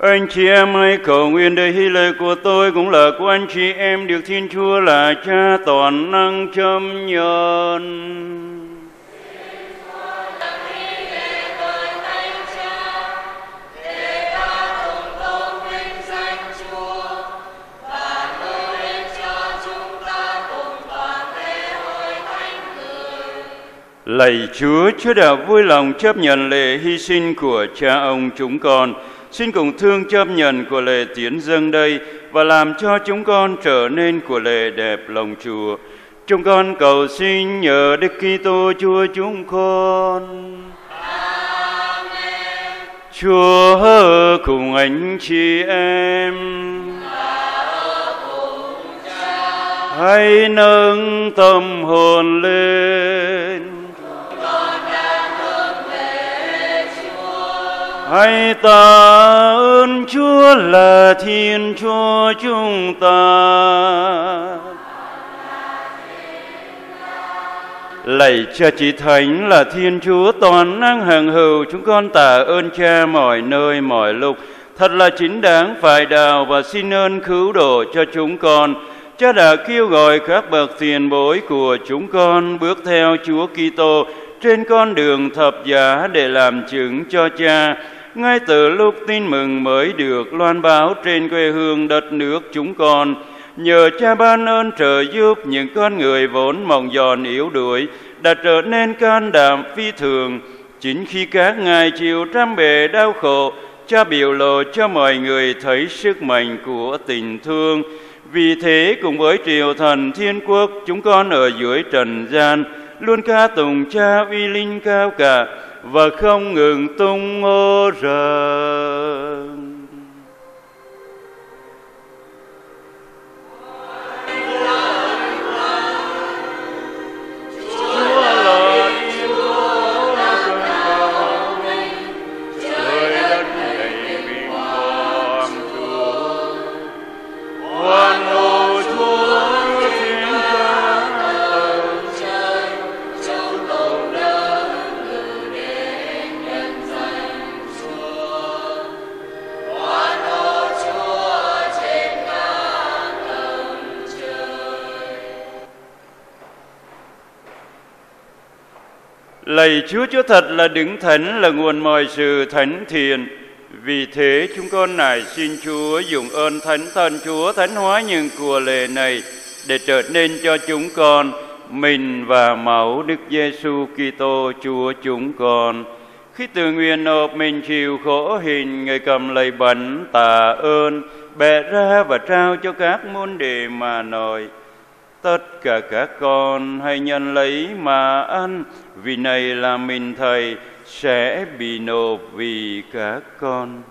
Anh chị em hãy cầu nguyện để hy lễ của tôi cũng là của anh chị em được Thiên Chúa là Cha toàn năng chấp nhận. Lạy Chúa, Chúa đã vui lòng chấp nhận lễ hy sinh của cha ông chúng con. Xin cùng thương chấp nhận của lễ tiến dâng đây và làm cho chúng con trở nên của lễ đẹp lòng Chúa. Chúng con cầu xin nhờ Đức Kitô Chúa chúng con. Amen. Chúa cùng anh chị em. Hãy nâng tâm hồn lên. Hãy tạ ơn Chúa là Thiên Chúa chúng ta. Lạy Cha Chí Thánh là Thiên Chúa toàn năng hằng hữu, chúng con tạ ơn Cha mọi nơi mọi lúc. Thật là chính đáng phải đạo và xin ơn cứu độ cho chúng con. Cha đã kêu gọi các bậc tiền bối của chúng con bước theo Chúa Kitô trên con đường thập giá để làm chứng cho Cha. Ngay từ lúc tin mừng mới được loan báo trên quê hương đất nước chúng con, nhờ Cha ban ơn trợ giúp, những con người vốn mỏng giòn yếu đuối đã trở nên can đảm phi thường. Chính khi các ngài chịu trăm bề đau khổ, Cha biểu lộ cho mọi người thấy sức mạnh của tình thương. Vì thế cùng với triều thần thiên quốc, chúng con ở dưới trần gian luôn ca tụng Cha uy linh cao cả và không ngừng tung hô rằng: Lạy Chúa, Chúa thật là đứng thánh, là nguồn mọi sự thánh thiện. Vì thế chúng con nài xin Chúa dùng ơn Thánh Thần Chúa thánh hóa những của lễ này để trở nên cho chúng con mình và máu Đức Giêsu Kitô Chúa chúng con. Khi tự nguyện nộp mình chịu khổ hình, Người cầm lấy bánh tạ ơn, bẻ ra và trao cho các môn đệ mà nói: tất cả các con hãy nhận lấy mà ăn, vì này là mình Thầy sẽ bị nộp vì các con.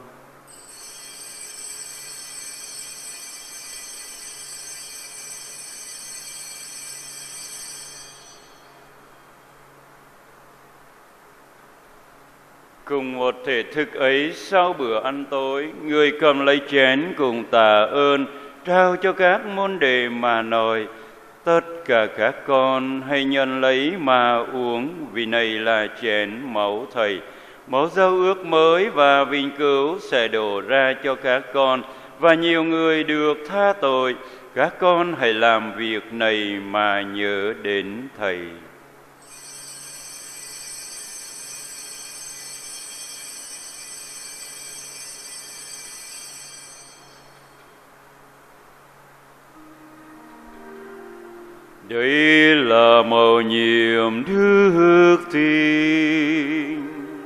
Cùng một thể thức ấy, sau bữa ăn tối, Người cầm lấy chén cùng tạ ơn, trao cho các môn đệ mà nói: tất cả các con hãy nhận lấy mà uống, vì này là chén máu Thầy, máu giao ước mới và vĩnh cửu sẽ đổ ra cho các con và nhiều người được tha tội. Các con hãy làm việc này mà nhớ đến Thầy. Đây là mầu nhiệm đức tin.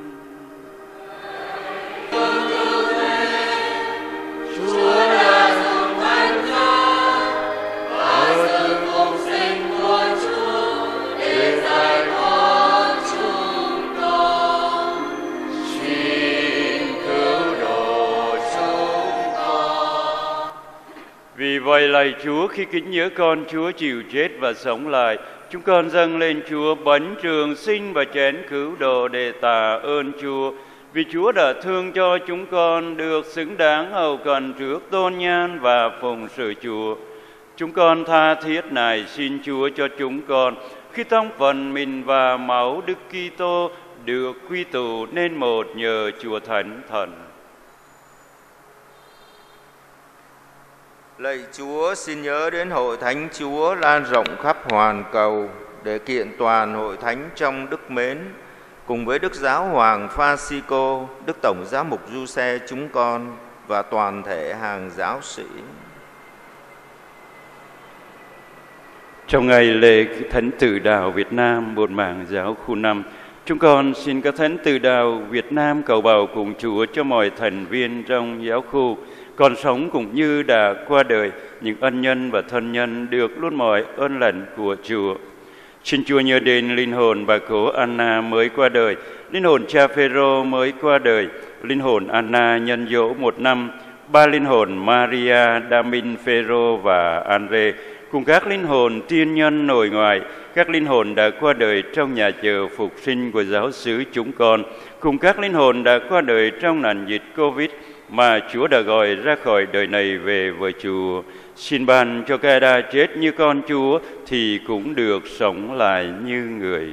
Chúa đã dùng thánh giá và sự phục sinh của Chúa để giải thoát chúng con. Xin cứu độ chúng con. Vì vậy lạy Chúa, khi kính nhớ con Chúa chịu chết và sống lại, chúng con dâng lên Chúa bánh trường sinh và chén cứu độ để tạ ơn Chúa. Vì Chúa đã thương cho chúng con được xứng đáng hầu cận trước tôn nhan và phụng sự Chúa. Chúng con tha thiết nài xin Chúa cho chúng con, khi trong phần mình và máu Đức Kitô được quy tụ nên một nhờ Chúa Thánh Thần. Lạy Chúa, xin nhớ đến hội thánh Chúa lan rộng khắp hoàn cầu để kiện toàn hội thánh trong đức mến, cùng với Đức Giáo Hoàng Francisco, Đức Tổng Giám mục Giuse chúng con và toàn thể hàng giáo sĩ. Trong ngày lễ Thánh Tử Đạo Việt Nam Bổn Mạng Giáo khu 5, chúng con xin các Thánh Tử Đạo Việt Nam cầu bầu cùng Chúa cho mọi thành viên trong giáo khu còn sống cũng như đã qua đời, những ân nhân và thân nhân được luôn mọi ơn lành của Chúa. Xin Chúa nhớ đến linh hồn bà cố Anna mới qua đời, linh hồn cha Phêrô mới qua đời, linh hồn Anna nhân dỗ 1 năm, 3 linh hồn Maria, Damin, Phêrô và Andre, cùng các linh hồn tiên nhân nội ngoại, các linh hồn đã qua đời trong nhà chờ phục sinh của giáo xứ chúng con, cùng các linh hồn đã qua đời trong nạn dịch Covid mà Chúa đã gọi ra khỏi đời này về với Chúa. Xin ban cho các đã chết như con Chúa thì cũng được sống lại như người.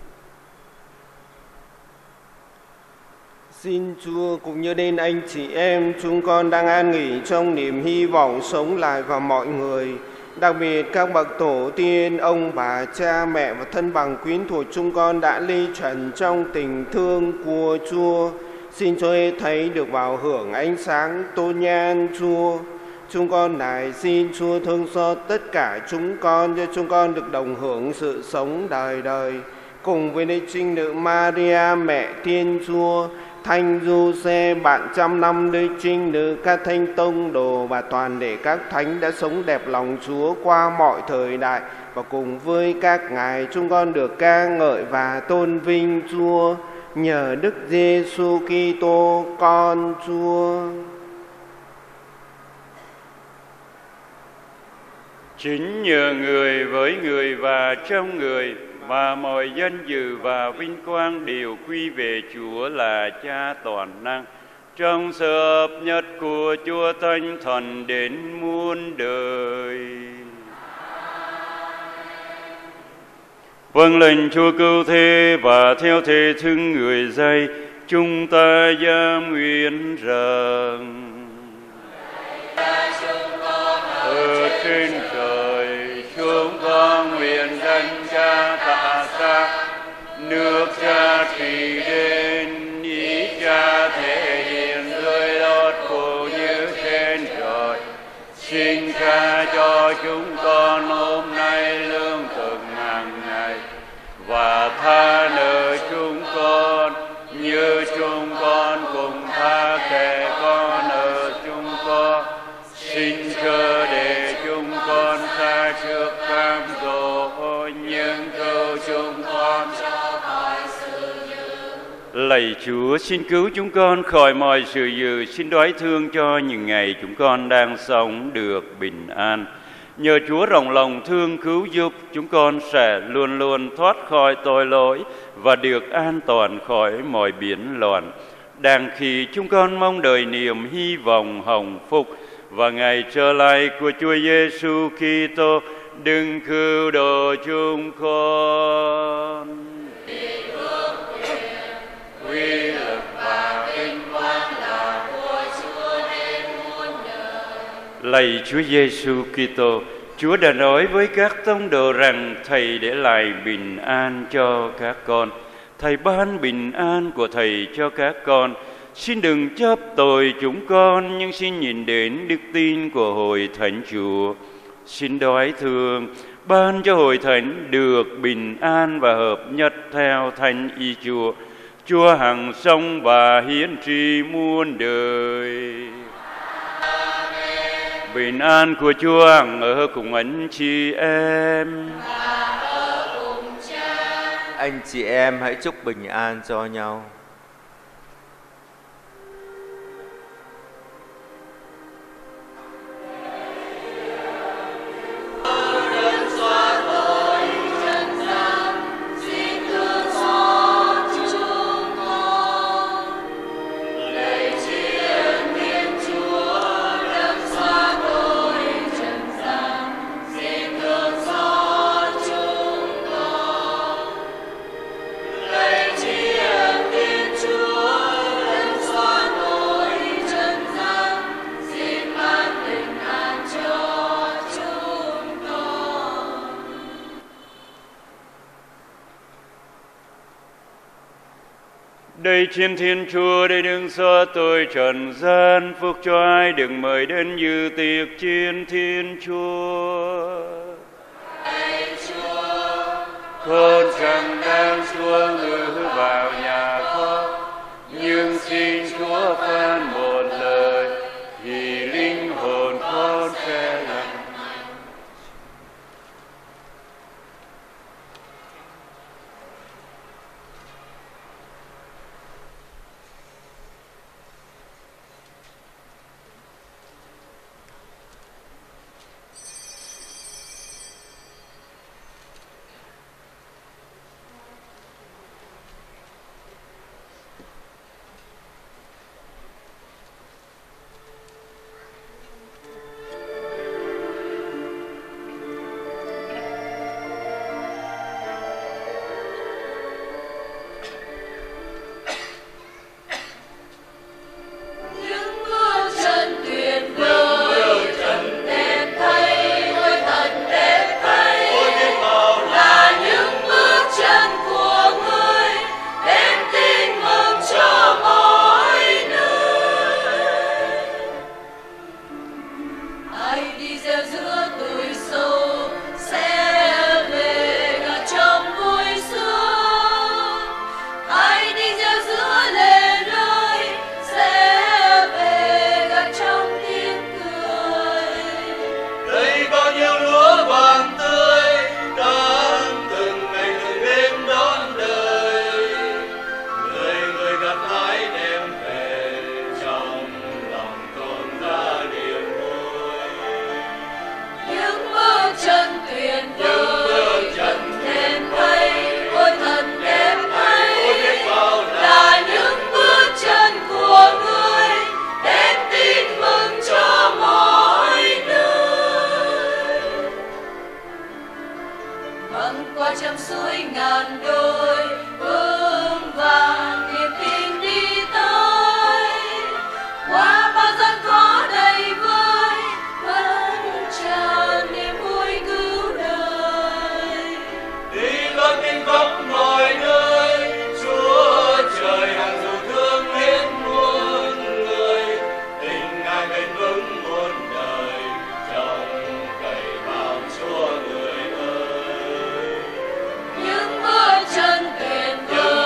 Xin Chúa cũng như đến anh chị em chúng con đang an nghỉ trong niềm hy vọng sống lại vào mọi người, đặc biệt các bậc tổ tiên, ông bà, cha mẹ và thân bằng quyến thuộc chúng con đã ly trần trong tình thương của Chúa. Xin cho hết thấy được vào hưởng ánh sáng tôn nhan Chúa. Chúng con này xin Chúa thương xót tất cả chúng con, cho chúng con được đồng hưởng sự sống đời đời. Cùng với Đức Trinh Nữ Maria, mẹ Thiên Chúa, Thánh Giuse, bạn trăm năm Đức Trinh Nữ, các thánh tông đồ và toàn thể các thánh đã sống đẹp lòng Chúa qua mọi thời đại. Và cùng với các ngài chúng con được ca ngợi và tôn vinh Chúa. Nhờ Đức Giêsu Kitô con Chúa. Chính nhờ người, với người và trong người mà mọi danh dự và vinh quang đều quy về Chúa là Cha toàn năng, trong sự hợp nhất của Chúa Thánh Thần đến muôn đời. Vâng lệnh Chúa cứu thế và theo thể thương người dạy, chúng ta dám nguyện rằng: ở trên trời chúng con nguyện danh Cha tạ giác, nước Cha trị đến, ý Cha thể hiện dưới đất cũng như trên trời. Xin Cha cho chúng con hôm nay lương thực hàng ngày, và tha nợ chúng con như chúng con cũng tha kẻ có nợ chúng con. Xin chớ để chúng con xa trước cám dỗ, nhưng cứu chúng con ra khỏi sự dữ. Lạy Chúa, xin cứu chúng con khỏi mọi sự dữ, xin đoái thương cho những ngày chúng con đang sống được bình an. Nhờ Chúa rộng lòng thương cứu giúp, chúng con sẽ luôn luôn thoát khỏi tội lỗi và được an toàn khỏi mọi biến loạn. Đang khi chúng con mong đợi niềm hy vọng hồng phúc và ngày trở lại của Chúa Giêsu Kitô, đừng cứu độ chúng con. Quy lực và vinh quang là của Chúa đến muôn đời. Lạy Chúa Giêsu Kitô, Chúa đã nói với các tông đồ rằng Thầy để lại bình an cho các con. Thầy ban bình an của Thầy cho các con. Xin đừng chấp tội chúng con, nhưng xin nhìn đến đức tin của hội thánh Chúa. Xin đoái thương, ban cho hội thánh được bình an và hợp nhất theo thánh ý Chúa. Chúa hằng sống và hiển trị muôn đời. Bình an của Chúa hằng ở cùng anh chị em. Anh chị em hãy chúc bình an cho nhau. Lạy Tri Ân Thiên Đây trên Thiên Chúa, đây đừng xóa tôi trần gian, phúc cho ai được mời đến dự tiệc trên Thiên Chúa. Lạy Chúa, Con chẳng đang Chúa ngự vào nhà con, nhưng xin Chúa phán một lời, thì linh hồn con sẽ lành. những bước chân tuyệt vời, đẹp thay, ôi thật đẹp thay, là những bước chân của người đem tin mừng cho mọi nơi. Ai đi gieo giữa tuổi sâu sẽ về cả trong vui sướng, ai đi gieo giữa lệ rơi sẽ về cả trong tiếng cười. Đây bao nhiêu lúa vàng tươi đang từng ngày từng đêm đón đời, người gặt hái đem về trong lòng con ra niềm vui. Những bước chân tuyệt vời, đẹp thay, ôi thật đẹp thay, là những bước chân của người đem tin mừng cho mọi nơi. Băng qua trăm suối ngàn đôi, vương vàng niềm tin đi tới, qua bao gian khó đầy vơi, vẫn tràn niềm vui cứu đời. Đi loan tin khắp mọi nơi, Chúa trời hàng dù thương hết muôn người, tình Ngài bền vững muôn đời, trong cậy vào Chúa người ơi. Những bước chân tuyệt vời,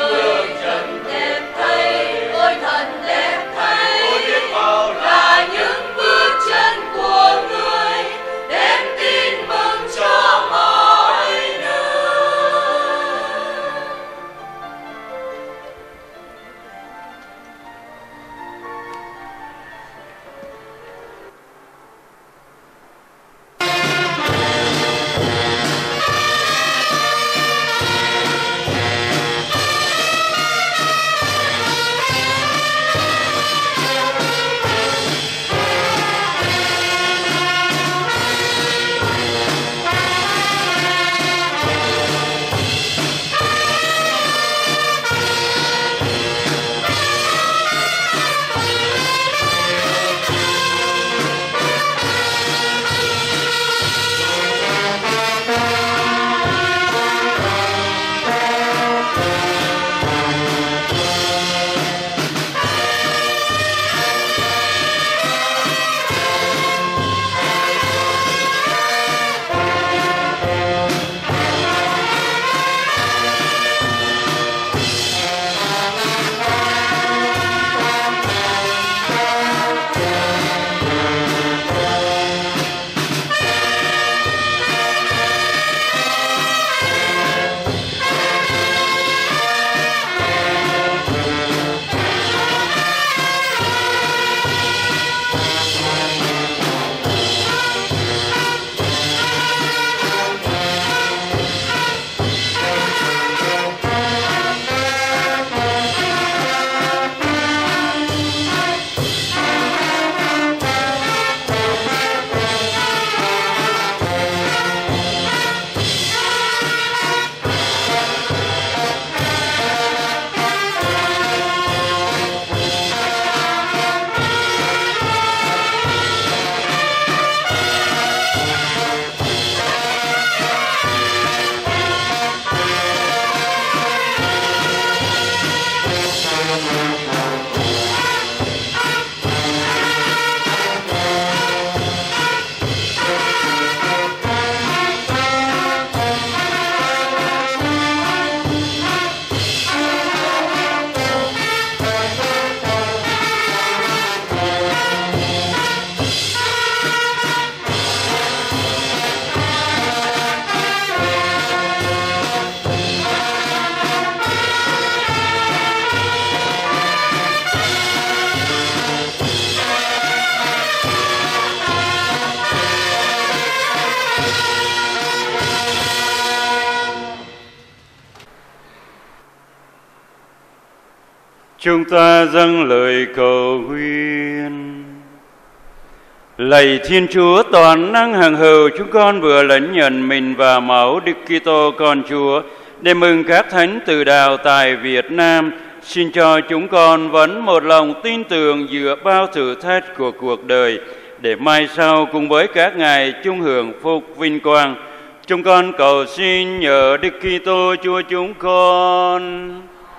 Chúng ta dâng lời cầu nguyện. Lạy Thiên Chúa toàn năng hằng hữu, chúng con vừa lãnh nhận mình và máu Đức Kitô con Chúa để mừng các thánh tử đạo tại Việt Nam. Xin cho chúng con vẫn một lòng tin tưởng giữa bao thử thách của cuộc đời, để mai sau cùng với các ngài chung hưởng phúc vinh quang. Chúng con cầu xin nhờ Đức Kitô Chúa chúng con.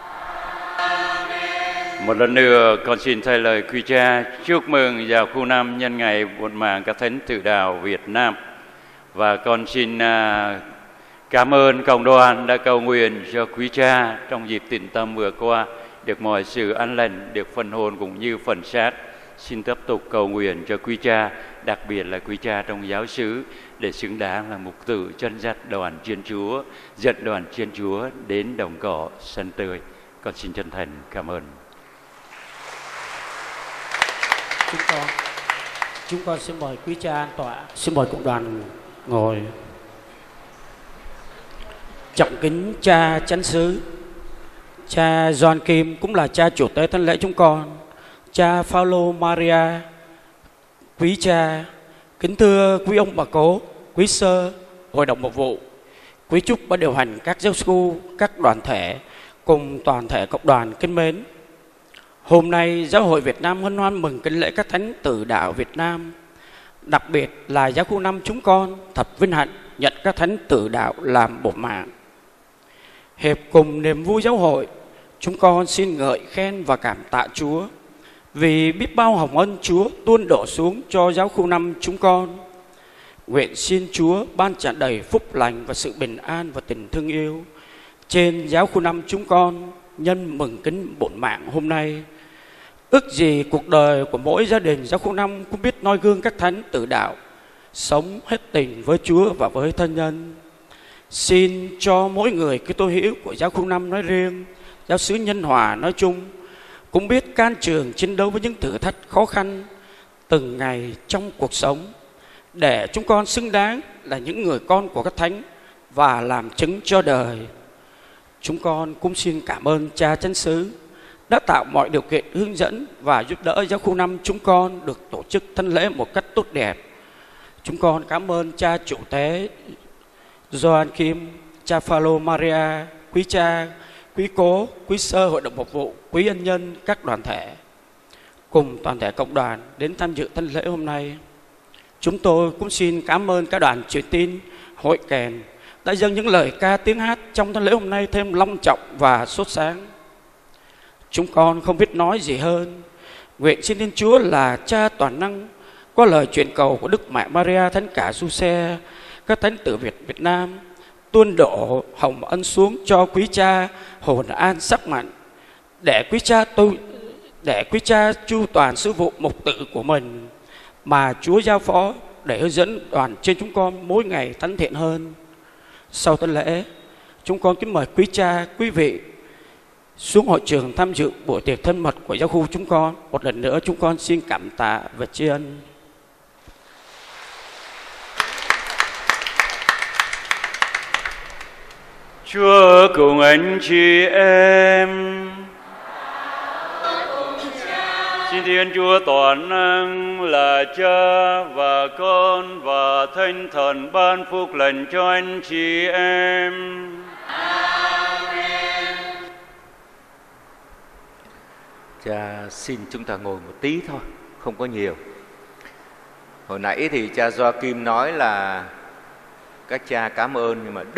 Một lần nữa con xin thay lời quý cha chúc mừng vào khu 5 nhân ngày bổn mạng các thánh tử đạo Việt Nam. Và con xin cảm ơn cộng đoàn đã cầu nguyện cho quý cha trong dịp tịnh tâm vừa qua, được mọi sự an lành, được phần hồn cũng như phần xác. Xin tiếp tục cầu nguyện cho quý cha, đặc biệt là quý cha trong giáo xứ, để xứng đáng là mục tử chân dắt đoàn Thiên Chúa, dẫn đoàn Thiên Chúa đến đồng cỏ sân tươi. Con xin chân thành cảm ơn. Chúng con xin mời quý cha an tọa, xin mời cộng đoàn ngồi. Trọng kính cha chánh xứ, cha Gioan Kim cũng là cha chủ tế thánh lễ chúng con, cha Phaolô Maria, quý cha, kính thưa quý ông bà cố, quý sơ, hội đồng mục vụ, quý chúc ban điều hành các giáo khu, các đoàn thể cùng toàn thể cộng đoàn kính mến. Hôm nay Giáo hội Việt Nam hân hoan mừng kính lễ các thánh tử đạo Việt Nam, đặc biệt là giáo khu 5 chúng con thật vinh hạnh nhận các thánh tử đạo làm bổn mạng. Hiệp cùng niềm vui giáo hội, chúng con xin ngợi khen và cảm tạ Chúa vì biết bao hồng ân Chúa tuôn đổ xuống cho giáo khu 5 chúng con. Nguyện xin Chúa ban tràn đầy phúc lành và sự bình an và tình thương yêu trên giáo khu 5 chúng con nhân mừng kính bổn mạng hôm nay. Ước gì cuộc đời của mỗi gia đình giáo khu 5 cũng biết noi gương các thánh tử đạo, sống hết tình với Chúa và với thân nhân. Xin cho mỗi người Kitô hữu của giáo khu 5 nói riêng, giáo xứ Nhân Hòa nói chung, cũng biết can trường chiến đấu với những thử thách khó khăn từng ngày trong cuộc sống, để chúng con xứng đáng là những người con của các thánh và làm chứng cho đời. Chúng con cũng xin cảm ơn cha chánh xứ đã tạo mọi điều kiện hướng dẫn và giúp đỡ giáo khu 5 chúng con được tổ chức thánh lễ một cách tốt đẹp. Chúng con cảm ơn cha chủ tế Gioan Kim, cha Phaolô Maria, quý cha, quý cố, quý sơ hội đồng mục vụ, quý ân nhân các đoàn thể cùng toàn thể cộng đoàn đến tham dự thánh lễ hôm nay. Chúng tôi cũng xin cảm ơn các đoàn truyền tin, hội kèn đã dâng những lời ca tiếng hát trong thánh lễ hôm nay thêm long trọng và sốt sáng. Chúng con không biết nói gì hơn. Nguyện xin Thiên Chúa là Cha toàn năng, qua lời truyền cầu của Đức Mẹ Maria Thánh Cả Giuse, các thánh tử Việt Nam tuôn đổ hồng ân xuống cho quý cha hồn an sắc mạnh, để quý cha chu toàn sứ vụ mục tự của mình mà Chúa giao phó, để hướng dẫn đoàn trên chúng con mỗi ngày thánh thiện hơn. Sau thánh lễ, chúng con kính mời quý cha, quý vị xuống hội trường tham dự buổi tiệc thân mật của giáo khu chúng con. Một lần nữa chúng con xin cảm tạ và tri ân. Chúa cùng anh chị em. Xin Thiên Chúa toàn năng là Cha và Con và Thánh Thần ban phúc lành cho anh chị em. Amen. Cha xin chúng ta ngồi một tí thôi, không có nhiều. Hồi nãy thì cha Gioan nói là các cha cảm ơn, nhưng mà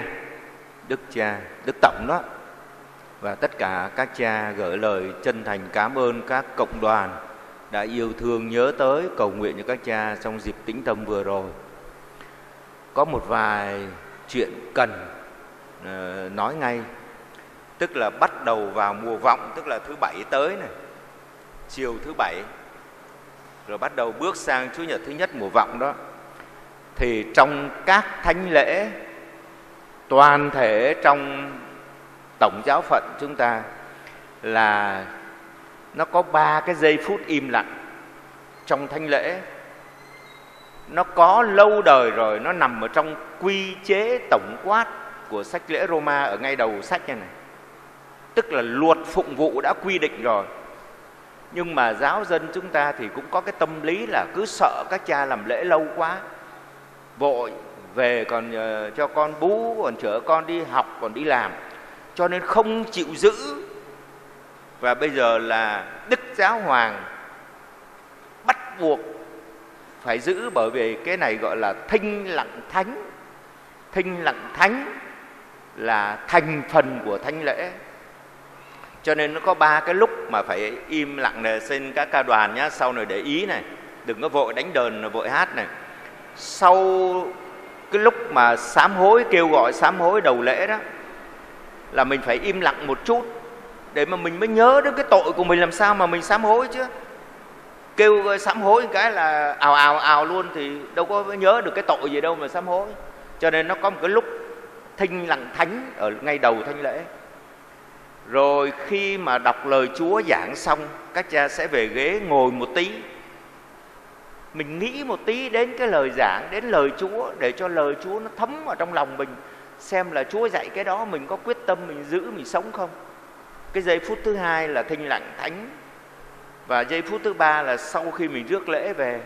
Đức Tổng đó và tất cả các cha gửi lời chân thành cảm ơn các cộng đoàn đã yêu thương nhớ tới cầu nguyện cho các cha trong dịp tĩnh tâm vừa rồi. Có một vài chuyện cần nói ngay, tức là bắt đầu vào mùa vọng, tức là thứ Bảy tới này, chiều thứ Bảy, rồi bắt đầu bước sang Chủ nhật thứ nhất mùa vọng đó, thì trong các thánh lễ toàn thể trong tổng giáo phận chúng ta là nó có 3 cái giây phút im lặng trong thánh lễ. Nó có lâu đời rồi, nó nằm ở trong quy chế tổng quát của sách lễ Roma ở ngay đầu sách này. tức là luật phụng vụ đã quy định rồi. Nhưng mà giáo dân chúng ta thì cũng có cái tâm lý là cứ sợ các cha làm lễ lâu quá, vội về còn cho con bú, còn chở con đi học, còn đi làm, cho nên không chịu giữ. Và bây giờ là Đức Giáo Hoàng bắt buộc phải giữ, bởi vì cái này gọi là thinh lặng thánh. Thinh lặng thánh là thành phần của thánh lễ. Cho nên nó có 3 cái lúc mà phải im lặng này. Xin các ca đoàn nhá, sau này để ý này, đừng có vội đánh đờn, vội hát này. Sau cái lúc mà sám hối, kêu gọi sám hối đầu lễ đó, là mình phải im lặng một chút để mà mình mới nhớ đến cái tội của mình, làm sao mà mình sám hối chứ. Kêu sám hối cái là ào luôn thì đâu có nhớ được cái tội gì đâu mà sám hối. Cho nên nó có một cái lúc thinh lặng thánh ở ngay đầu thánh lễ. Rồi khi mà đọc lời Chúa giảng xong, các cha sẽ về ghế ngồi một tí, mình nghĩ một tí đến cái lời giảng, đến lời Chúa, để cho lời Chúa nó thấm vào trong lòng mình, xem là Chúa dạy cái đó mình có quyết tâm mình giữ, mình sống không. Cái giây phút thứ 2 là thinh lặng thánh. Và giây phút thứ 3 là sau khi mình rước lễ về,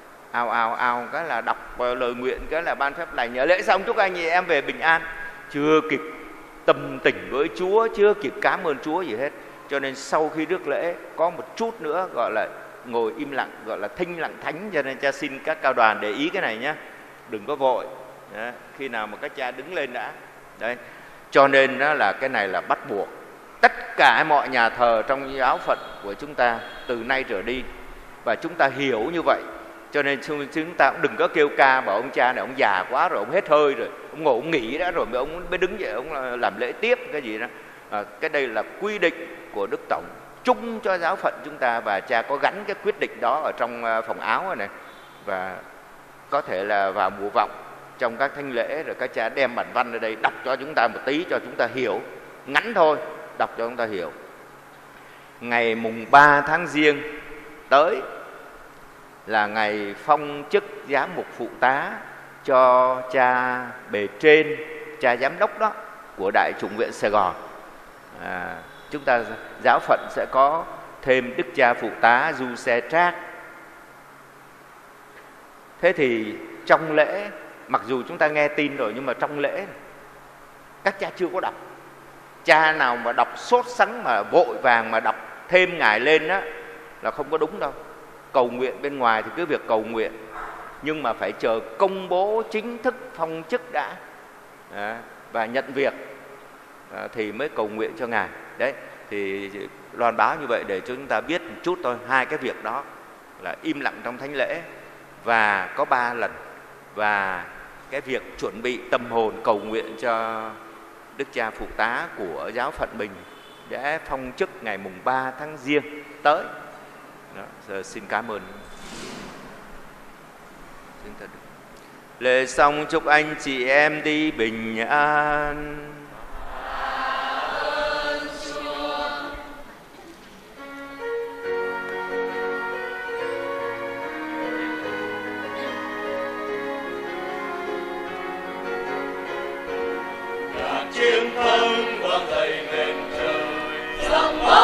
ào cái là đọc lời nguyện, cái là ban phép lành, nhớ lễ xong chúc anh chị em về bình an. Chưa kịp tâm tình với Chúa, chưa kịp cảm ơn Chúa gì hết. Cho nên sau khi rước lễ có một chút nữa gọi là ngồi im lặng, gọi là thinh lặng thánh. Cho nên cha xin các cao đoàn để ý cái này nhé, đừng có vội. Đó, khi nào mà các cha đứng lên đã. Đấy. Cho nên đó là cái này là bắt buộc. Tất cả mọi nhà thờ trong giáo phận của chúng ta từ nay trở đi, và chúng ta hiểu như vậy. Cho nên chúng ta cũng đừng có kêu ca bảo ông cha này ông già quá rồi, ông hết hơi rồi, ông ngồi ông nghỉ đã rồi ông mới đứng dậy ông làm lễ tiếp cái gì đó. Cái đây là quy định của Đức Tổng chung cho giáo phận chúng ta, và cha có gắn cái quyết định đó ở trong phòng áo này. Và có thể là vào mùa vọng trong các thánh lễ rồi các cha đem bản văn ở đây đọc cho chúng ta một tí cho chúng ta hiểu, ngắn thôi, đọc cho chúng ta hiểu. Ngày mùng 3 tháng Giêng tới là ngày phong chức giám mục phụ tá cho cha bề trên, cha giám đốc đó của Đại chủng viện Sài Gòn. Chúng ta giáo phận sẽ có thêm đức cha phụ tá Du Xe Trác. Thế thì trong lễ, mặc dù chúng ta nghe tin rồi, nhưng mà trong lễ các cha chưa có đọc. Cha nào mà đọc sốt sắng mà vội vàng mà đọc thêm ngài lên đó là không có đúng đâu. Cầu nguyện bên ngoài thì cứ việc cầu nguyện, nhưng mà phải chờ công bố chính thức phong chức đã và nhận việc thì mới cầu nguyện cho ngài. Đấy, thì loan báo như vậy để cho chúng ta biết một chút thôi. 2 cái việc đó là im lặng trong thánh lễ và có 3 lần, và cái việc chuẩn bị tâm hồn cầu nguyện cho đức cha phụ tá của giáo phận mình để phong chức ngày mùng 3 tháng Giêng tới. Đó, giờ xin cảm ơn. Lễ xong chúc anh chị em đi bình an. Chiến thắng quang dậy lên trời, dòng